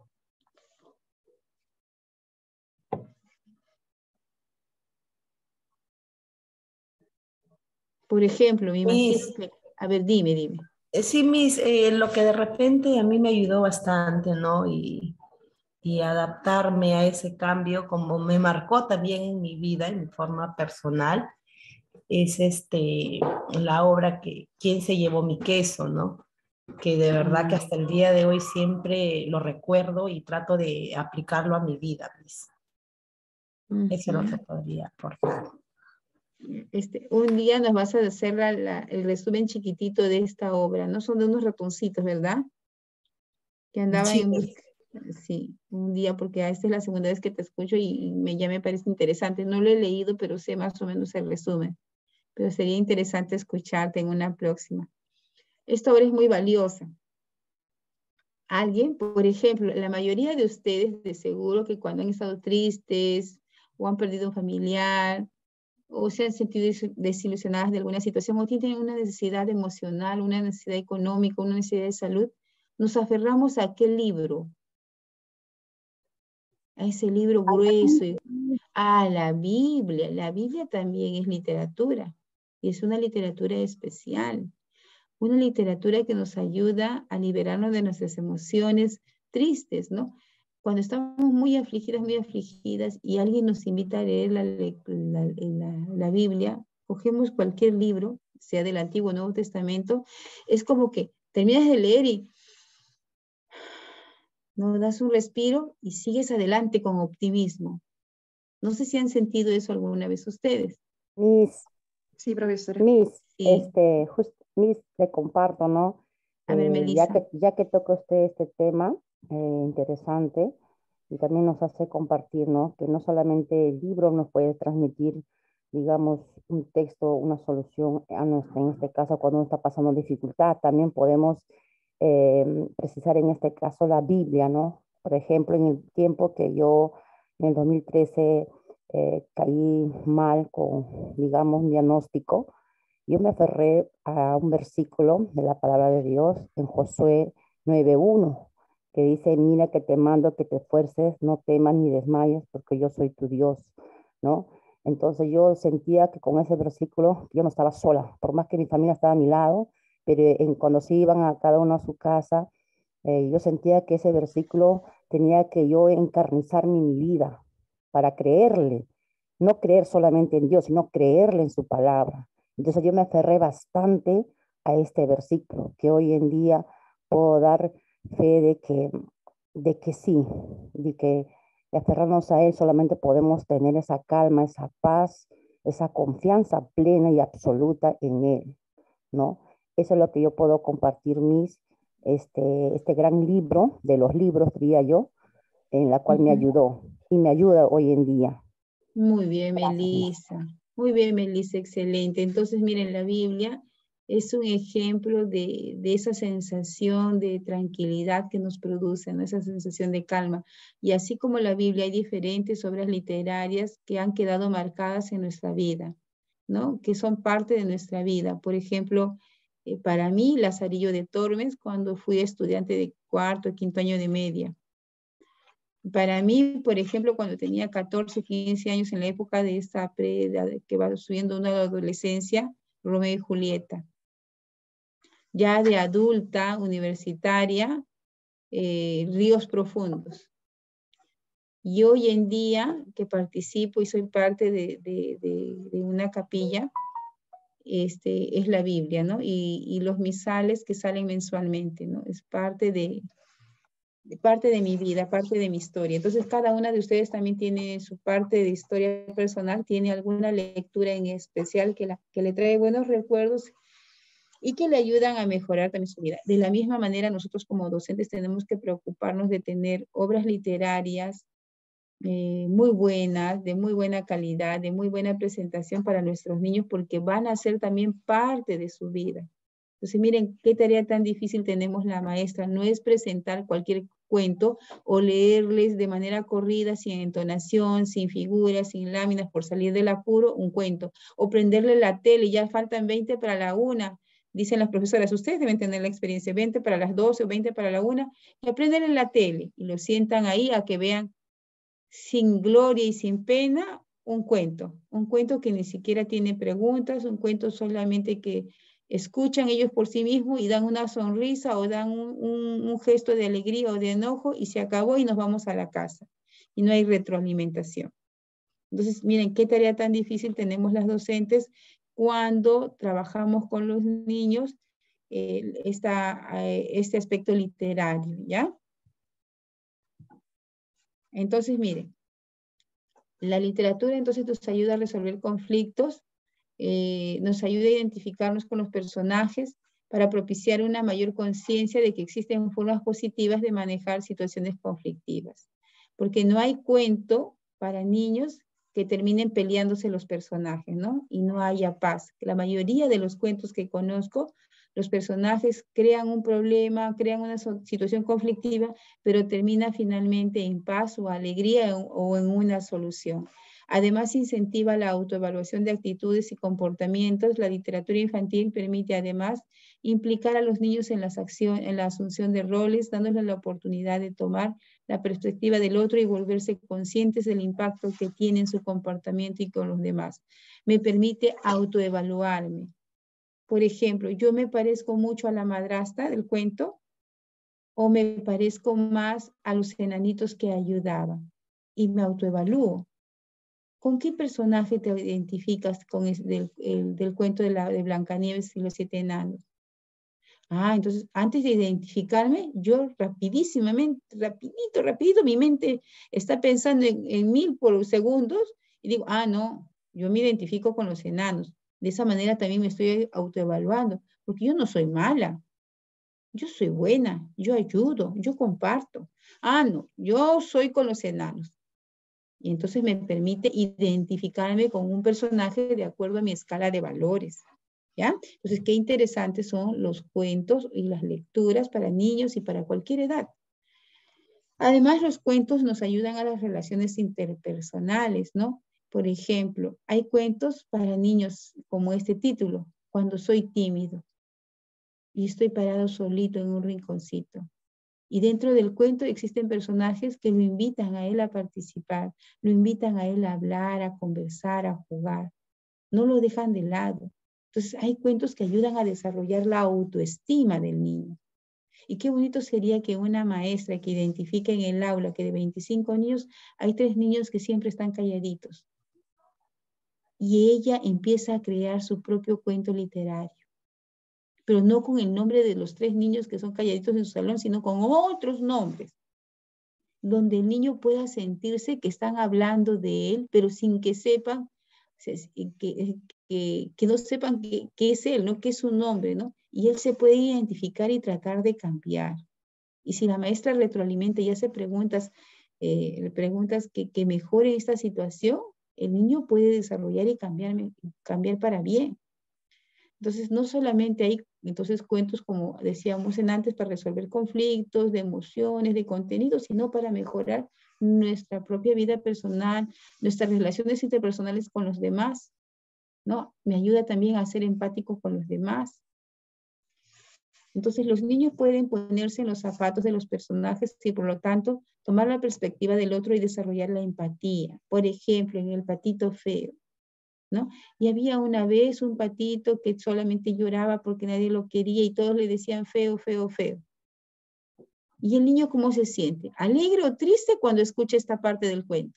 Por ejemplo, me imagino que... A ver, dime, dime. Sí, Miss, eh, lo que de repente a mí me ayudó bastante, ¿no? Y, y adaptarme a ese cambio, como me marcó también en mi vida, en mi forma personal, es este, la obra que ¿Quién se llevó mi queso?, ¿no? Que de verdad que hasta el día de hoy siempre lo recuerdo y trato de aplicarlo a mi vida, Miss. Uh-huh. Eso es lo que podría aportar. Este, un día nos vas a hacer la, la, el resumen chiquitito de esta obra, ¿no? Son de unos ratoncitos, ¿verdad? Que andaban Sí. en busca. Sí, un día, porque esta es la segunda vez que te escucho y, y me, ya me parece interesante. No lo he leído, pero sé más o menos el resumen. Pero sería interesante escucharte en una próxima. Esta obra es muy valiosa. Alguien, por ejemplo, la mayoría de ustedes, de seguro que cuando han estado tristes o han perdido un familiar o se han sentido desilusionadas de alguna situación o tienen una necesidad emocional, una necesidad económica, una necesidad de salud, nos aferramos a aquel libro, a ese libro grueso, a la Biblia. La Biblia también es literatura y es una literatura especial. Una literatura que nos ayuda a liberarnos de nuestras emociones tristes, ¿no? Cuando estamos muy afligidas, muy afligidas, y alguien nos invita a leer la, la, la, la Biblia, cogemos cualquier libro, sea del Antiguo o Nuevo Testamento, es como que terminas de leer y no das un respiro y sigues adelante con optimismo. No sé si han sentido eso alguna vez ustedes. Miss. Sí, profesora. Miss, Sí. este, just, Miss, le comparto, ¿no? A ver, Eh, Melissa. ya que, ya que toca usted este tema eh, interesante y también nos hace compartir, ¿no? Que no solamente el libro nos puede transmitir, digamos, un texto, una solución a nuestra, en este caso, cuando uno está pasando dificultad, también podemos eh, precisar en este caso la Biblia, ¿no? Por ejemplo, en el tiempo que yo, en el dos mil trece, eh, caí mal con, digamos, un diagnóstico, yo me aferré a un versículo de la palabra de Dios en Josué nueve uno, que dice, mira que te mando que te esfuerces, no temas ni desmayes, porque yo soy tu Dios, ¿no? Entonces yo sentía que con ese versículo yo no estaba sola, por más que mi familia estaba a mi lado, pero en, cuando se iban a cada uno a su casa, eh, yo sentía que ese versículo tenía que yo encarnizarme en mi vida para creerle, no creer solamente en Dios, sino creerle en su palabra. Entonces yo me aferré bastante a este versículo, que hoy en día puedo dar fe de que, de que sí, de que de aferrarnos a él solamente podemos tener esa calma, esa paz, esa confianza plena y absoluta en él, ¿no? Eso es lo que yo puedo compartir, mis, este, este gran libro, de los libros, diría yo, en la cual uh-huh. me ayudó y me ayuda hoy en día. Muy bien, Melissa. Muy bien, Melissa, excelente. Entonces, miren, la Biblia es un ejemplo de, de esa sensación de tranquilidad que nos produce, ¿no? Esa sensación de calma. Y así como la Biblia, hay diferentes obras literarias que han quedado marcadas en nuestra vida, ¿no? Que son parte de nuestra vida. Por ejemplo, eh, para mí, Lazarillo de Tormes, cuando fui estudiante de cuarto, quinto año de media. Para mí, por ejemplo, cuando tenía catorce, quince años, en la época de esta pre, de, que va subiendo una adolescencia, Romeo y Julieta. Ya de adulta, universitaria, eh, Ríos Profundos. Y hoy en día, que participo y soy parte de, de, de, de una capilla, este, es la Biblia, ¿no? Y, y los misales que salen mensualmente, ¿no? Es parte de... parte de mi vida, parte de mi historia. Entonces, cada una de ustedes también tiene su parte de historia personal, tiene alguna lectura en especial que, la, que le trae buenos recuerdos y que le ayudan a mejorar también su vida. De la misma manera, nosotros como docentes tenemos que preocuparnos de tener obras literarias eh, muy buenas, de muy buena calidad, de muy buena presentación para nuestros niños, porque van a ser también parte de su vida. Entonces, miren qué tarea tan difícil tenemos la maestra. No es presentar cualquier cuento o leerles de manera corrida, sin entonación, sin figuras, sin láminas, por salir del apuro, un cuento. O prenderle la tele, ya faltan veinte para la una. Dicen las profesoras, ustedes deben tener la experiencia, veinte para las doce o veinte para la una, y aprenden en la tele. Y lo sientan ahí a que vean sin gloria y sin pena un cuento. Un cuento que ni siquiera tiene preguntas, un cuento solamente que escuchan ellos por sí mismos y dan una sonrisa o dan un, un, un gesto de alegría o de enojo y se acabó y nos vamos a la casa. Y no hay retroalimentación. Entonces, miren qué tarea tan difícil tenemos las docentes cuando trabajamos con los niños eh, esta, eh, este aspecto literario, ¿ya? Entonces, miren, La literatura entonces nos ayuda a resolver conflictos, eh, nos ayuda a identificarnos con los personajes para propiciar una mayor conciencia de que existen formas positivas de manejar situaciones conflictivas. Porque no hay cuento para niños que terminen peleándose los personajes, ¿no? Y no haya paz. La mayoría de los cuentos que conozco, los personajes crean un problema, crean una situación conflictiva, pero termina finalmente en paz o alegría o en una solución. Además, incentiva la autoevaluación de actitudes y comportamientos. La literatura infantil permite además implicar a los niños en, las acción, en la asunción de roles, dándoles la oportunidad de tomar la perspectiva del otro y volverse conscientes del impacto que tiene en su comportamiento y con los demás. Me permite autoevaluarme. Por ejemplo, ¿yo me parezco mucho a la madrastra del cuento o me parezco más a los enanitos que ayudaban? Y me autoevalúo. ¿Con qué personaje te identificas con el, del, el, del cuento de, la, de Blancanieves y los siete enanos? Ah, entonces, antes de identificarme, yo rapidísimamente, rapidito, rapidito, mi mente está pensando en, en mil por segundos y digo, ah, no, yo me identifico con los enanos. De esa manera también me estoy autoevaluando, porque yo no soy mala. Yo soy buena, yo ayudo, yo comparto. Ah, no, yo soy con los enanos. Y entonces me permite identificarme con un personaje de acuerdo a mi escala de valores. ¿Ya? Entonces, qué interesantes son los cuentos y las lecturas para niños y para cualquier edad. Además, los cuentos nos ayudan a las relaciones interpersonales, ¿no? Por ejemplo, hay cuentos para niños como este título, Cuando soy tímido y estoy parado solito en un rinconcito. Y dentro del cuento existen personajes que lo invitan a él a participar, lo invitan a él a hablar, a conversar, a jugar. No lo dejan de lado. Entonces hay cuentos que ayudan a desarrollar la autoestima del niño. Y qué bonito sería que una maestra que identifique en el aula que de veinticinco niños hay tres niños que siempre están calladitos. Y ella empieza a crear su propio cuento literario. Pero no con el nombre de los tres niños que son calladitos en su salón, sino con otros nombres, donde el niño pueda sentirse que están hablando de él, pero sin que sepan, que, que, que no sepan que, que es él, ¿no? Que es su nombre, ¿no? Y él se puede identificar y tratar de cambiar. Y si la maestra retroalimenta y hace preguntas, eh, preguntas que, que mejoren esta situación, el niño puede desarrollar y cambiar, cambiar para bien. Entonces, no solamente hay entonces cuentos, como decíamos en antes, para resolver conflictos, de emociones, de contenido, sino para mejorar nuestra propia vida personal, nuestras relaciones interpersonales con los demás, ¿no? Me ayuda también a ser empático con los demás. Entonces, los niños pueden ponerse en los zapatos de los personajes y, por lo tanto, tomar la perspectiva del otro y desarrollar la empatía. Por ejemplo, en El patito feo, ¿no? Y había una vez un patito que solamente lloraba porque nadie lo quería y todos le decían feo, feo, feo. ¿Y el niño cómo se siente? ¿Alegre o triste cuando escucha esta parte del cuento?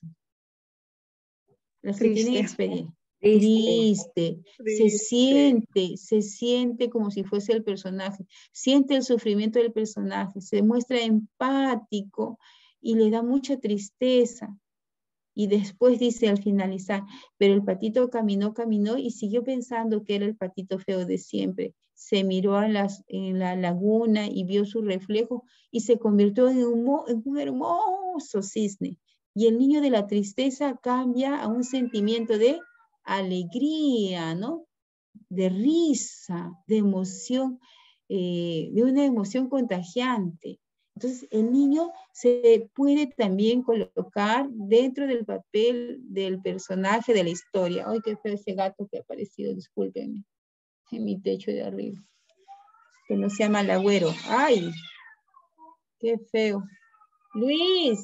Las que tienen experiencia. Triste. Triste. Se siente, se siente como si fuese el personaje. Siente el sufrimiento del personaje. Se muestra empático y le da mucha tristeza. Y después dice al finalizar, pero el patito caminó, caminó y siguió pensando que era el patito feo de siempre. Se miró a las, en la laguna y vio su reflejo y se convirtió en un, en un hermoso cisne. Y el niño de la tristeza cambia a un sentimiento de alegría, ¿no? De risa, de emoción, eh, de una emoción contagiante. Entonces, el niño se puede también colocar dentro del papel del personaje de la historia. Ay, qué feo ese gato que ha aparecido, discúlpenme, en mi techo de arriba. Que no sea malagüero. Ay, qué feo. Luis,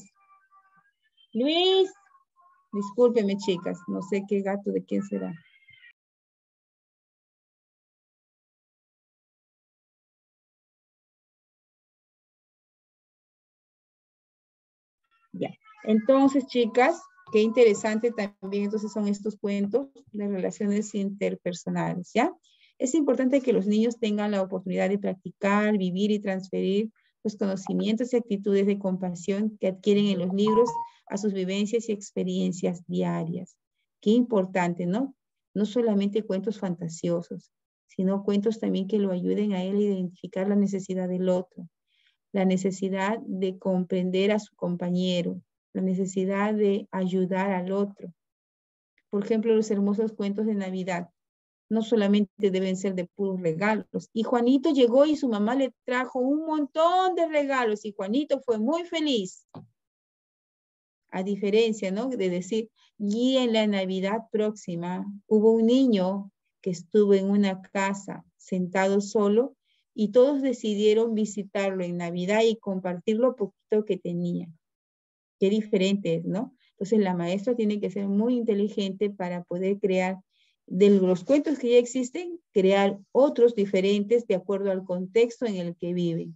Luis, discúlpenme, chicas, no sé qué gato de quién será. Ya, entonces, chicas, qué interesante también entonces son estos cuentos de relaciones interpersonales, ¿ya? Es importante que los niños tengan la oportunidad de practicar, vivir y transferir los conocimientos y actitudes de compasión que adquieren en los libros a sus vivencias y experiencias diarias. Qué importante, ¿no? No solamente cuentos fantasiosos, sino cuentos también que lo ayuden a él a identificar la necesidad del otro, la necesidad de comprender a su compañero, la necesidad de ayudar al otro. Por ejemplo, los hermosos cuentos de Navidad no solamente deben ser de puros regalos. Y Juanito llegó y su mamá le trajo un montón de regalos y Juanito fue muy feliz. A diferencia, ¿no? De decir, y en la Navidad próxima hubo un niño que estuvo en una casa sentado solo y todos decidieron visitarlo en Navidad y compartir lo poquito que tenía. Qué diferente es, ¿no? Entonces la maestra tiene que ser muy inteligente para poder crear, de los cuentos que ya existen, crear otros diferentes de acuerdo al contexto en el que viven.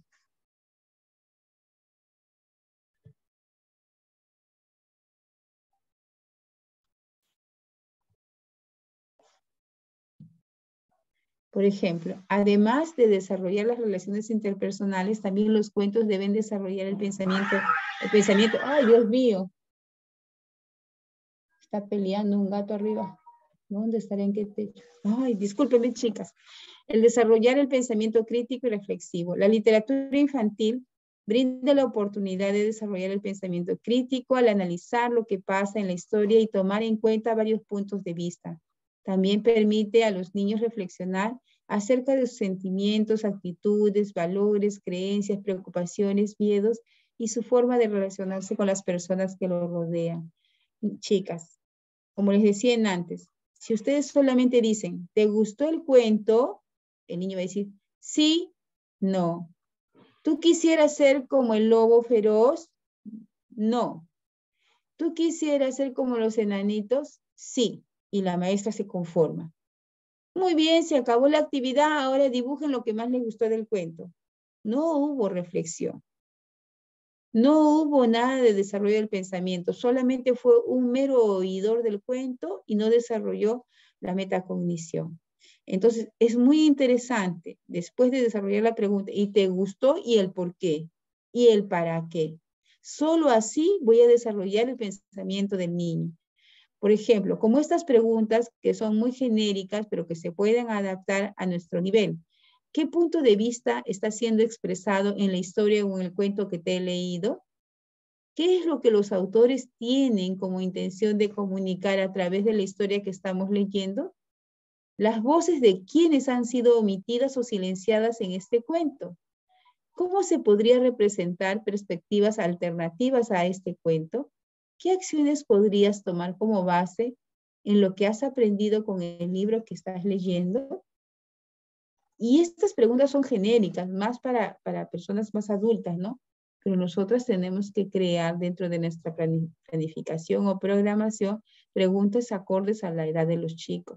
Por ejemplo, además de desarrollar las relaciones interpersonales, también los cuentos deben desarrollar el pensamiento. El pensamiento, ¡ay, Dios mío! Está peleando un gato arriba. ¿Dónde estará? ¿En qué techo? Ay, discúlpenme, chicas. El desarrollar el pensamiento crítico y reflexivo. La literatura infantil brinda la oportunidad de desarrollar el pensamiento crítico al analizar lo que pasa en la historia y tomar en cuenta varios puntos de vista. También permite a los niños reflexionar acerca de sus sentimientos, actitudes, valores, creencias, preocupaciones, miedos y su forma de relacionarse con las personas que lo rodean. Chicas, como les decía antes, si ustedes solamente dicen, ¿te gustó el cuento? El niño va a decir, sí, no. ¿Tú quisieras ser como el lobo feroz? No. ¿Tú quisieras ser como los enanitos? Sí. Y la maestra se conforma. Muy bien, se acabó la actividad, ahora dibujen lo que más les gustó del cuento. No hubo reflexión. No hubo nada de desarrollo del pensamiento, solamente fue un mero oidor del cuento y no desarrolló la metacognición. Entonces, es muy interesante, después de desarrollar la pregunta, ¿y te gustó? Y el por qué, y el para qué. Solo así voy a desarrollar el pensamiento del niño. Por ejemplo, como estas preguntas que son muy genéricas, pero que se pueden adaptar a nuestro nivel. ¿Qué punto de vista está siendo expresado en la historia o en el cuento que te he leído? ¿Qué es lo que los autores tienen como intención de comunicar a través de la historia que estamos leyendo? ¿Las voces de quiénes han sido omitidas o silenciadas en este cuento? ¿Cómo se podría representar perspectivas alternativas a este cuento? ¿Qué acciones podrías tomar como base en lo que has aprendido con el libro que estás leyendo? Y estas preguntas son genéricas, más para, para personas más adultas, ¿no? Pero nosotras tenemos que crear dentro de nuestra planificación o programación preguntas acordes a la edad de los chicos.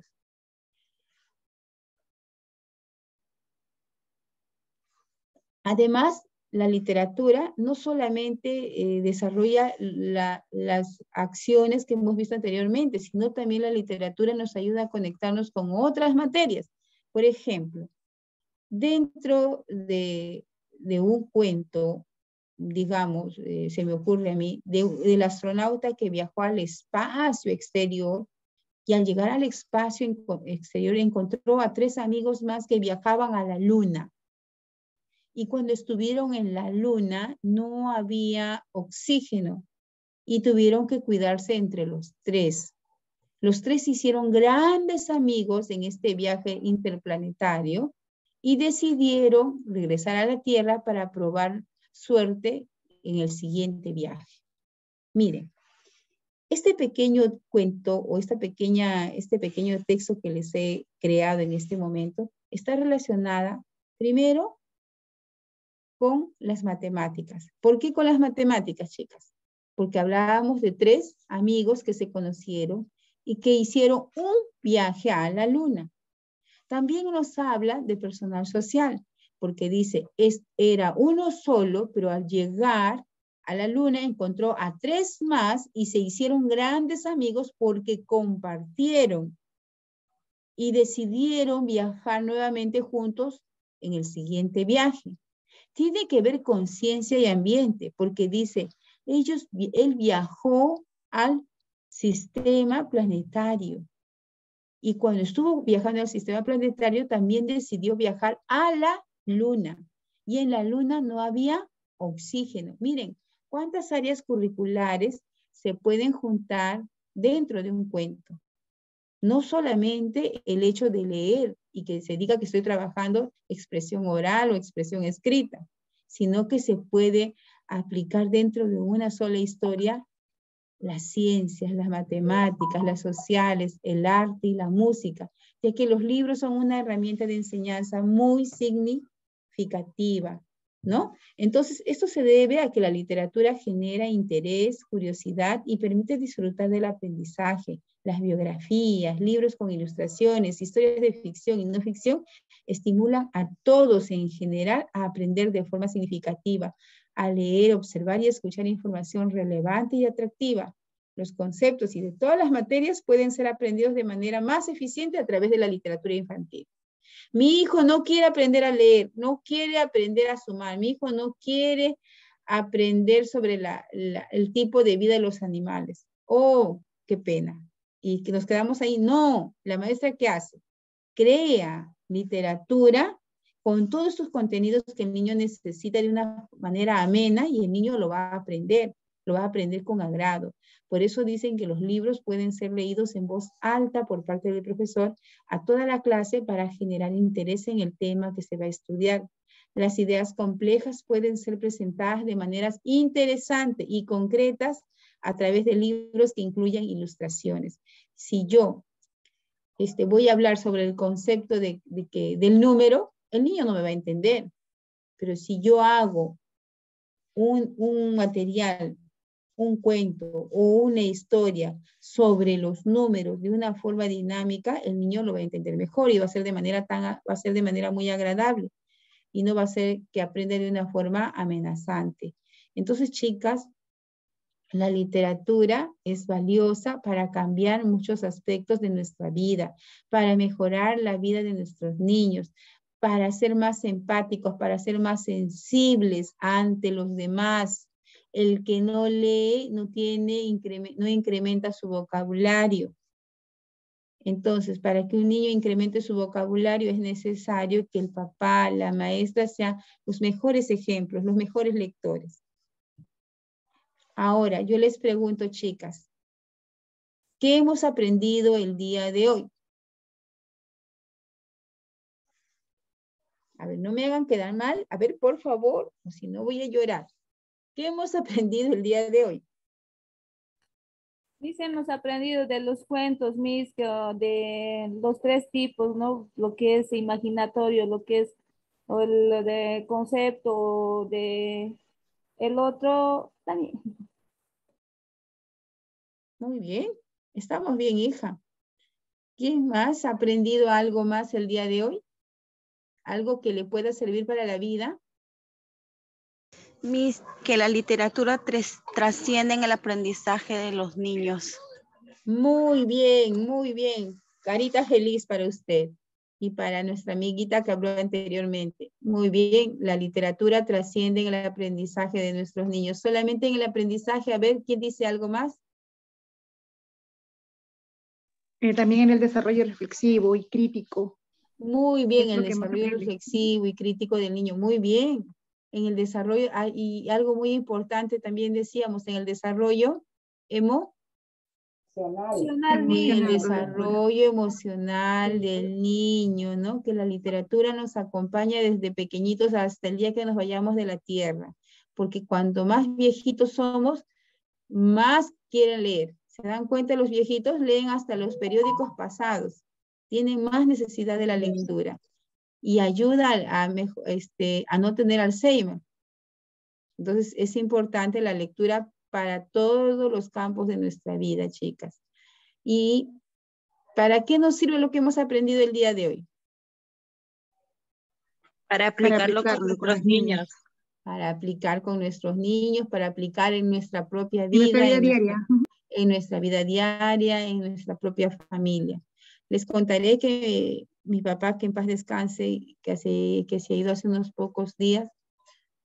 Además, la literatura no solamente eh, desarrolla la, las acciones que hemos visto anteriormente, sino también la literatura nos ayuda a conectarnos con otras materias. Por ejemplo, dentro de, de un cuento, digamos, eh, se me ocurre a mí, de, del astronauta que viajó al espacio exterior y al llegar al espacio exterior encontró a tres amigos más que viajaban a la luna. Y cuando estuvieron en la luna no había oxígeno y tuvieron que cuidarse entre los tres. Los tres hicieron grandes amigos en este viaje interplanetario y decidieron regresar a la Tierra para probar suerte en el siguiente viaje. Miren, este pequeño cuento o esta pequeña, este pequeño texto que les he creado en este momento está relacionada primero con las matemáticas. ¿Por qué con las matemáticas, chicas? Porque hablábamos de tres amigos que se conocieron y que hicieron un viaje a la luna. También nos habla de personal social, porque dice, es, era uno solo, pero al llegar a la luna encontró a tres más y se hicieron grandes amigos porque compartieron y decidieron viajar nuevamente juntos en el siguiente viaje. tiene que ver con ciencia y ambiente, porque dice, ellos, él viajó al sistema planetario. Y cuando estuvo viajando al sistema planetario, también decidió viajar a la luna. Y en la luna no había oxígeno. Miren, cuántas áreas curriculares se pueden juntar dentro de un cuento. No solamente el hecho de leer y que se diga que estoy trabajando expresión oral o expresión escrita, sino que se puede aplicar dentro de una sola historia las ciencias, las matemáticas, las sociales, el arte y la música, ya que los libros son una herramienta de enseñanza muy significativa, ¿no? Entonces, esto se debe a que la literatura genera interés, curiosidad y permite disfrutar del aprendizaje. Las biografías, libros con ilustraciones, historias de ficción y no ficción estimulan a todos en general a aprender de forma significativa, a leer, observar y escuchar información relevante y atractiva. Los conceptos y de todas las materias pueden ser aprendidos de manera más eficiente a través de la literatura infantil. Mi hijo no quiere aprender a leer, no quiere aprender a sumar, mi hijo no quiere aprender sobre la, la, el tipo de vida de los animales. Oh, qué pena. Y que nos quedamos ahí. No, la maestra ¿qué hace? Crea literatura con todos estos contenidos que el niño necesita de una manera amena y el niño lo va a aprender, lo va a aprender con agrado. Por eso dicen que los libros pueden ser leídos en voz alta por parte del profesor a toda la clase para generar interés en el tema que se va a estudiar. Las ideas complejas pueden ser presentadas de maneras interesantes y concretas a través de libros que incluyan ilustraciones. Si yo este, voy a hablar sobre el concepto de, de que, del número, el niño no me va a entender. Pero si yo hago un, un material, un cuento o una historia sobre los números de una forma dinámica, el niño lo va a entender mejor y va a ser de manera, tan, va a ser de manera muy agradable y no va a ser que aprenda de una forma amenazante. Entonces, chicas, la literatura es valiosa para cambiar muchos aspectos de nuestra vida, para mejorar la vida de nuestros niños, para ser más empáticos, para ser más sensibles ante los demás. El que no lee no, tiene, no incrementa su vocabulario. Entonces, para que un niño incremente su vocabulario es necesario que el papá, la maestra sean los mejores ejemplos, los mejores lectores. Ahora, yo les pregunto, chicas, ¿qué hemos aprendido el día de hoy? A ver, no me hagan quedar mal. A ver, por favor, o si no voy a llorar. ¿Qué hemos aprendido el día de hoy? Mis, hemos aprendido de los cuentos, mis, de los tres tipos, ¿no? Lo que es imaginatorio, lo que es el de concepto, de el otro también. Muy bien, estamos bien, hija. ¿Quién más ha aprendido algo más el día de hoy? ¿Algo que le pueda servir para la vida? Miss, que la literatura trasciende en el aprendizaje de los niños. Muy bien, muy bien. Carita feliz para usted y para nuestra amiguita que habló anteriormente. Muy bien, la literatura trasciende en el aprendizaje de nuestros niños. Solamente en el aprendizaje, a ver, ¿quién dice algo más? Eh, también en el desarrollo reflexivo y crítico. Muy bien, el desarrollo reflexivo y crítico del niño. Muy bien. En el desarrollo, y algo muy importante también decíamos, en el desarrollo emo emocional, en el desarrollo emocional del niño, ¿no? Que la literatura nos acompaña desde pequeñitos hasta el día que nos vayamos de la tierra. Porque cuanto más viejitos somos, más quieren leer. ¿Se dan cuenta? Los viejitos leen hasta los periódicos pasados. Tienen más necesidad de la lectura. Y ayuda a, a, este, a no tener Alzheimer. Entonces es importante la lectura para todos los campos de nuestra vida, chicas. ¿Y para qué nos sirve lo que hemos aprendido el día de hoy? Para aplicarlo, para aplicarlo con nuestros niños. niños. Para aplicar con nuestros niños, para aplicar en nuestra propia vida. Nuestra vida en, diaria. Nuestra, en nuestra vida diaria, en nuestra propia familia. Les contaré que mi papá, que en paz descanse, que, hace, que se ha ido hace unos pocos días,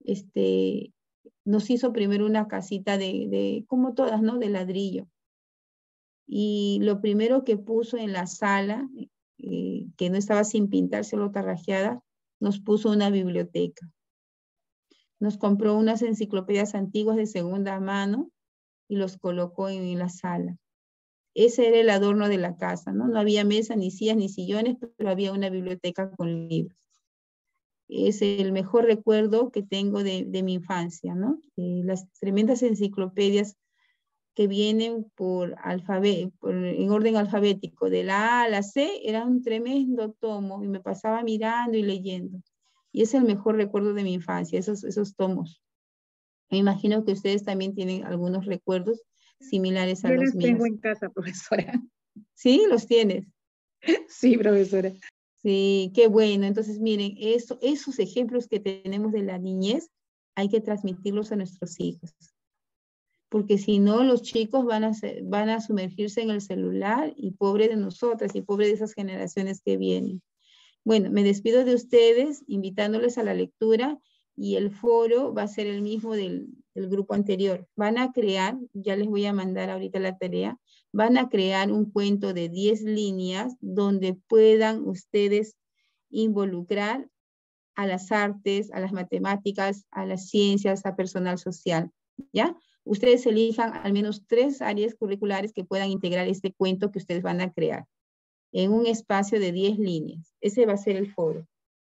este, nos hizo primero una casita de, de, como todas, ¿no? De ladrillo. Y lo primero que puso en la sala, eh, que no estaba sin pintar, solo tarrajeada, nos puso una biblioteca. Nos compró unas enciclopedias antiguas de segunda mano y los colocó en, en la sala. Ese era el adorno de la casa, ¿no? No había mesa, ni sillas, ni sillones, pero había una biblioteca con libros. Es el mejor recuerdo que tengo de, de mi infancia, ¿no? Eh, las tremendas enciclopedias que vienen por alfabeto, por, en orden alfabético, de la A a la C, era un tremendo tomo y me pasaba mirando y leyendo. Y es el mejor recuerdo de mi infancia, esos, esos tomos. Me imagino que ustedes también tienen algunos recuerdos similares a Yo los las míos. tengo en casa, profesora. ¿Sí? ¿Los tienes? Sí, profesora. Sí, qué bueno. Entonces, miren, eso, esos ejemplos que tenemos de la niñez, hay que transmitirlos a nuestros hijos. Porque si no, los chicos van a, ser, van a sumergirse en el celular y pobre de nosotras y pobre de esas generaciones que vienen. Bueno, me despido de ustedes invitándoles a la lectura y el foro va a ser el mismo del, del grupo anterior. Van a crear, ya les voy a mandar ahorita la tarea, van a crear un cuento de diez líneas donde puedan ustedes involucrar a las artes, a las matemáticas, a las ciencias, a personal social, ¿ya? Ustedes elijan al menos tres áreas curriculares que puedan integrar este cuento que ustedes van a crear en un espacio de diez líneas. Ese va a ser el foro.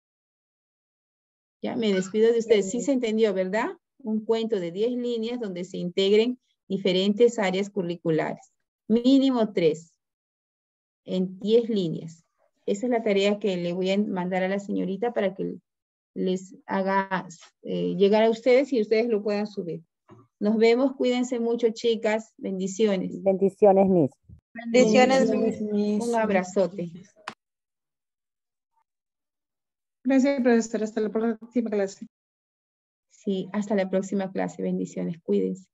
Ya, me despido de ustedes. Sí se entendió, ¿verdad? Un cuento de diez líneas donde se integren diferentes áreas curriculares. Mínimo tres, en diez líneas. Esa es la tarea que le voy a mandar a la señorita para que les haga eh, llegar a ustedes y ustedes lo puedan subir. Nos vemos, cuídense mucho, chicas. Bendiciones. Bendiciones, Miss. Bendiciones. Bendiciones. Un abrazote. Gracias, profesora. Hasta la próxima clase. Sí, hasta la próxima clase. Bendiciones. Cuídense.